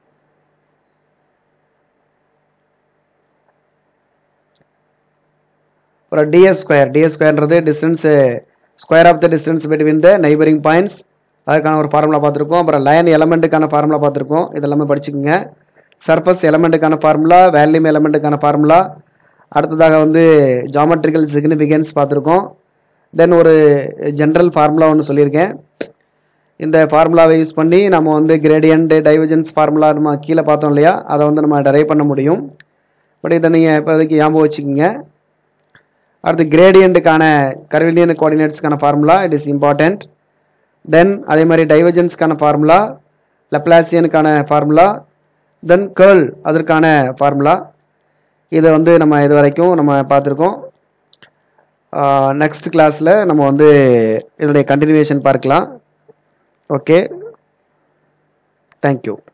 அப்புறம் டிஎஸ் ஸ்கொயர் டிஎஸ் ஸ்கொயர்ன்றது distance square of the distance between the neighbouring points அதுக்கான ஒரு ஃபார்முலா பார்த்துருக்கோம். அப்புறம் லைன் எலமெண்ட்டுக்கான ஃபார்முலா பார்த்துருக்கோம். இதெல்லாமே படிச்சுக்கோங்க. சர்ஃபஸ் எலமெண்ட்டுக்கான ஃபார்முலா, வேல்யூம் எலமெண்ட்டுக்கான ஃபார்முலா, அடுத்ததாக வந்து ஜாமெட்ரிக்கல் சிக்னிஃபிகன்ஸ் பார்த்துருக்கோம். தென் ஒரு ஜென்ரல் ஃபார்முலா ஒன்று சொல்லியிருக்கேன். இந்த ஃபார்முலாவை யூஸ் பண்ணி நம்ம வந்து கிரேடியன்ட் டைவர்ஜென்ஸ் ஃபார்முலா நம்ம கீழே பார்த்தோம் இல்லையா, அதை வந்து நம்ம டெரைவ் பண்ண முடியும். பட் இதை நீங்கள் இப்போதைக்கு ஞாபகம் வச்சுக்கோங்க. அடுத்து கிரேடியண்ட்டுக்கான கர்விலினியர் கோஆர்டினேட்ஸ்க்கான formula it is important. Then அதே மாதிரி டைவர்ஜென்ஸ்க்கான ஃபார்முலா, லப்லாசியனுக்கான ஃபார்முலா, தென் கேர்ள் அதற்கான ஃபார்முலா. இதை வந்து நம்ம இது வரைக்கும் நம்ம பார்த்துருக்கோம். நெக்ஸ்ட் கிளாஸில் நம்ம வந்து இதனுடைய கண்டினியூவேஷன் பார்க்கலாம். Okay, thank you.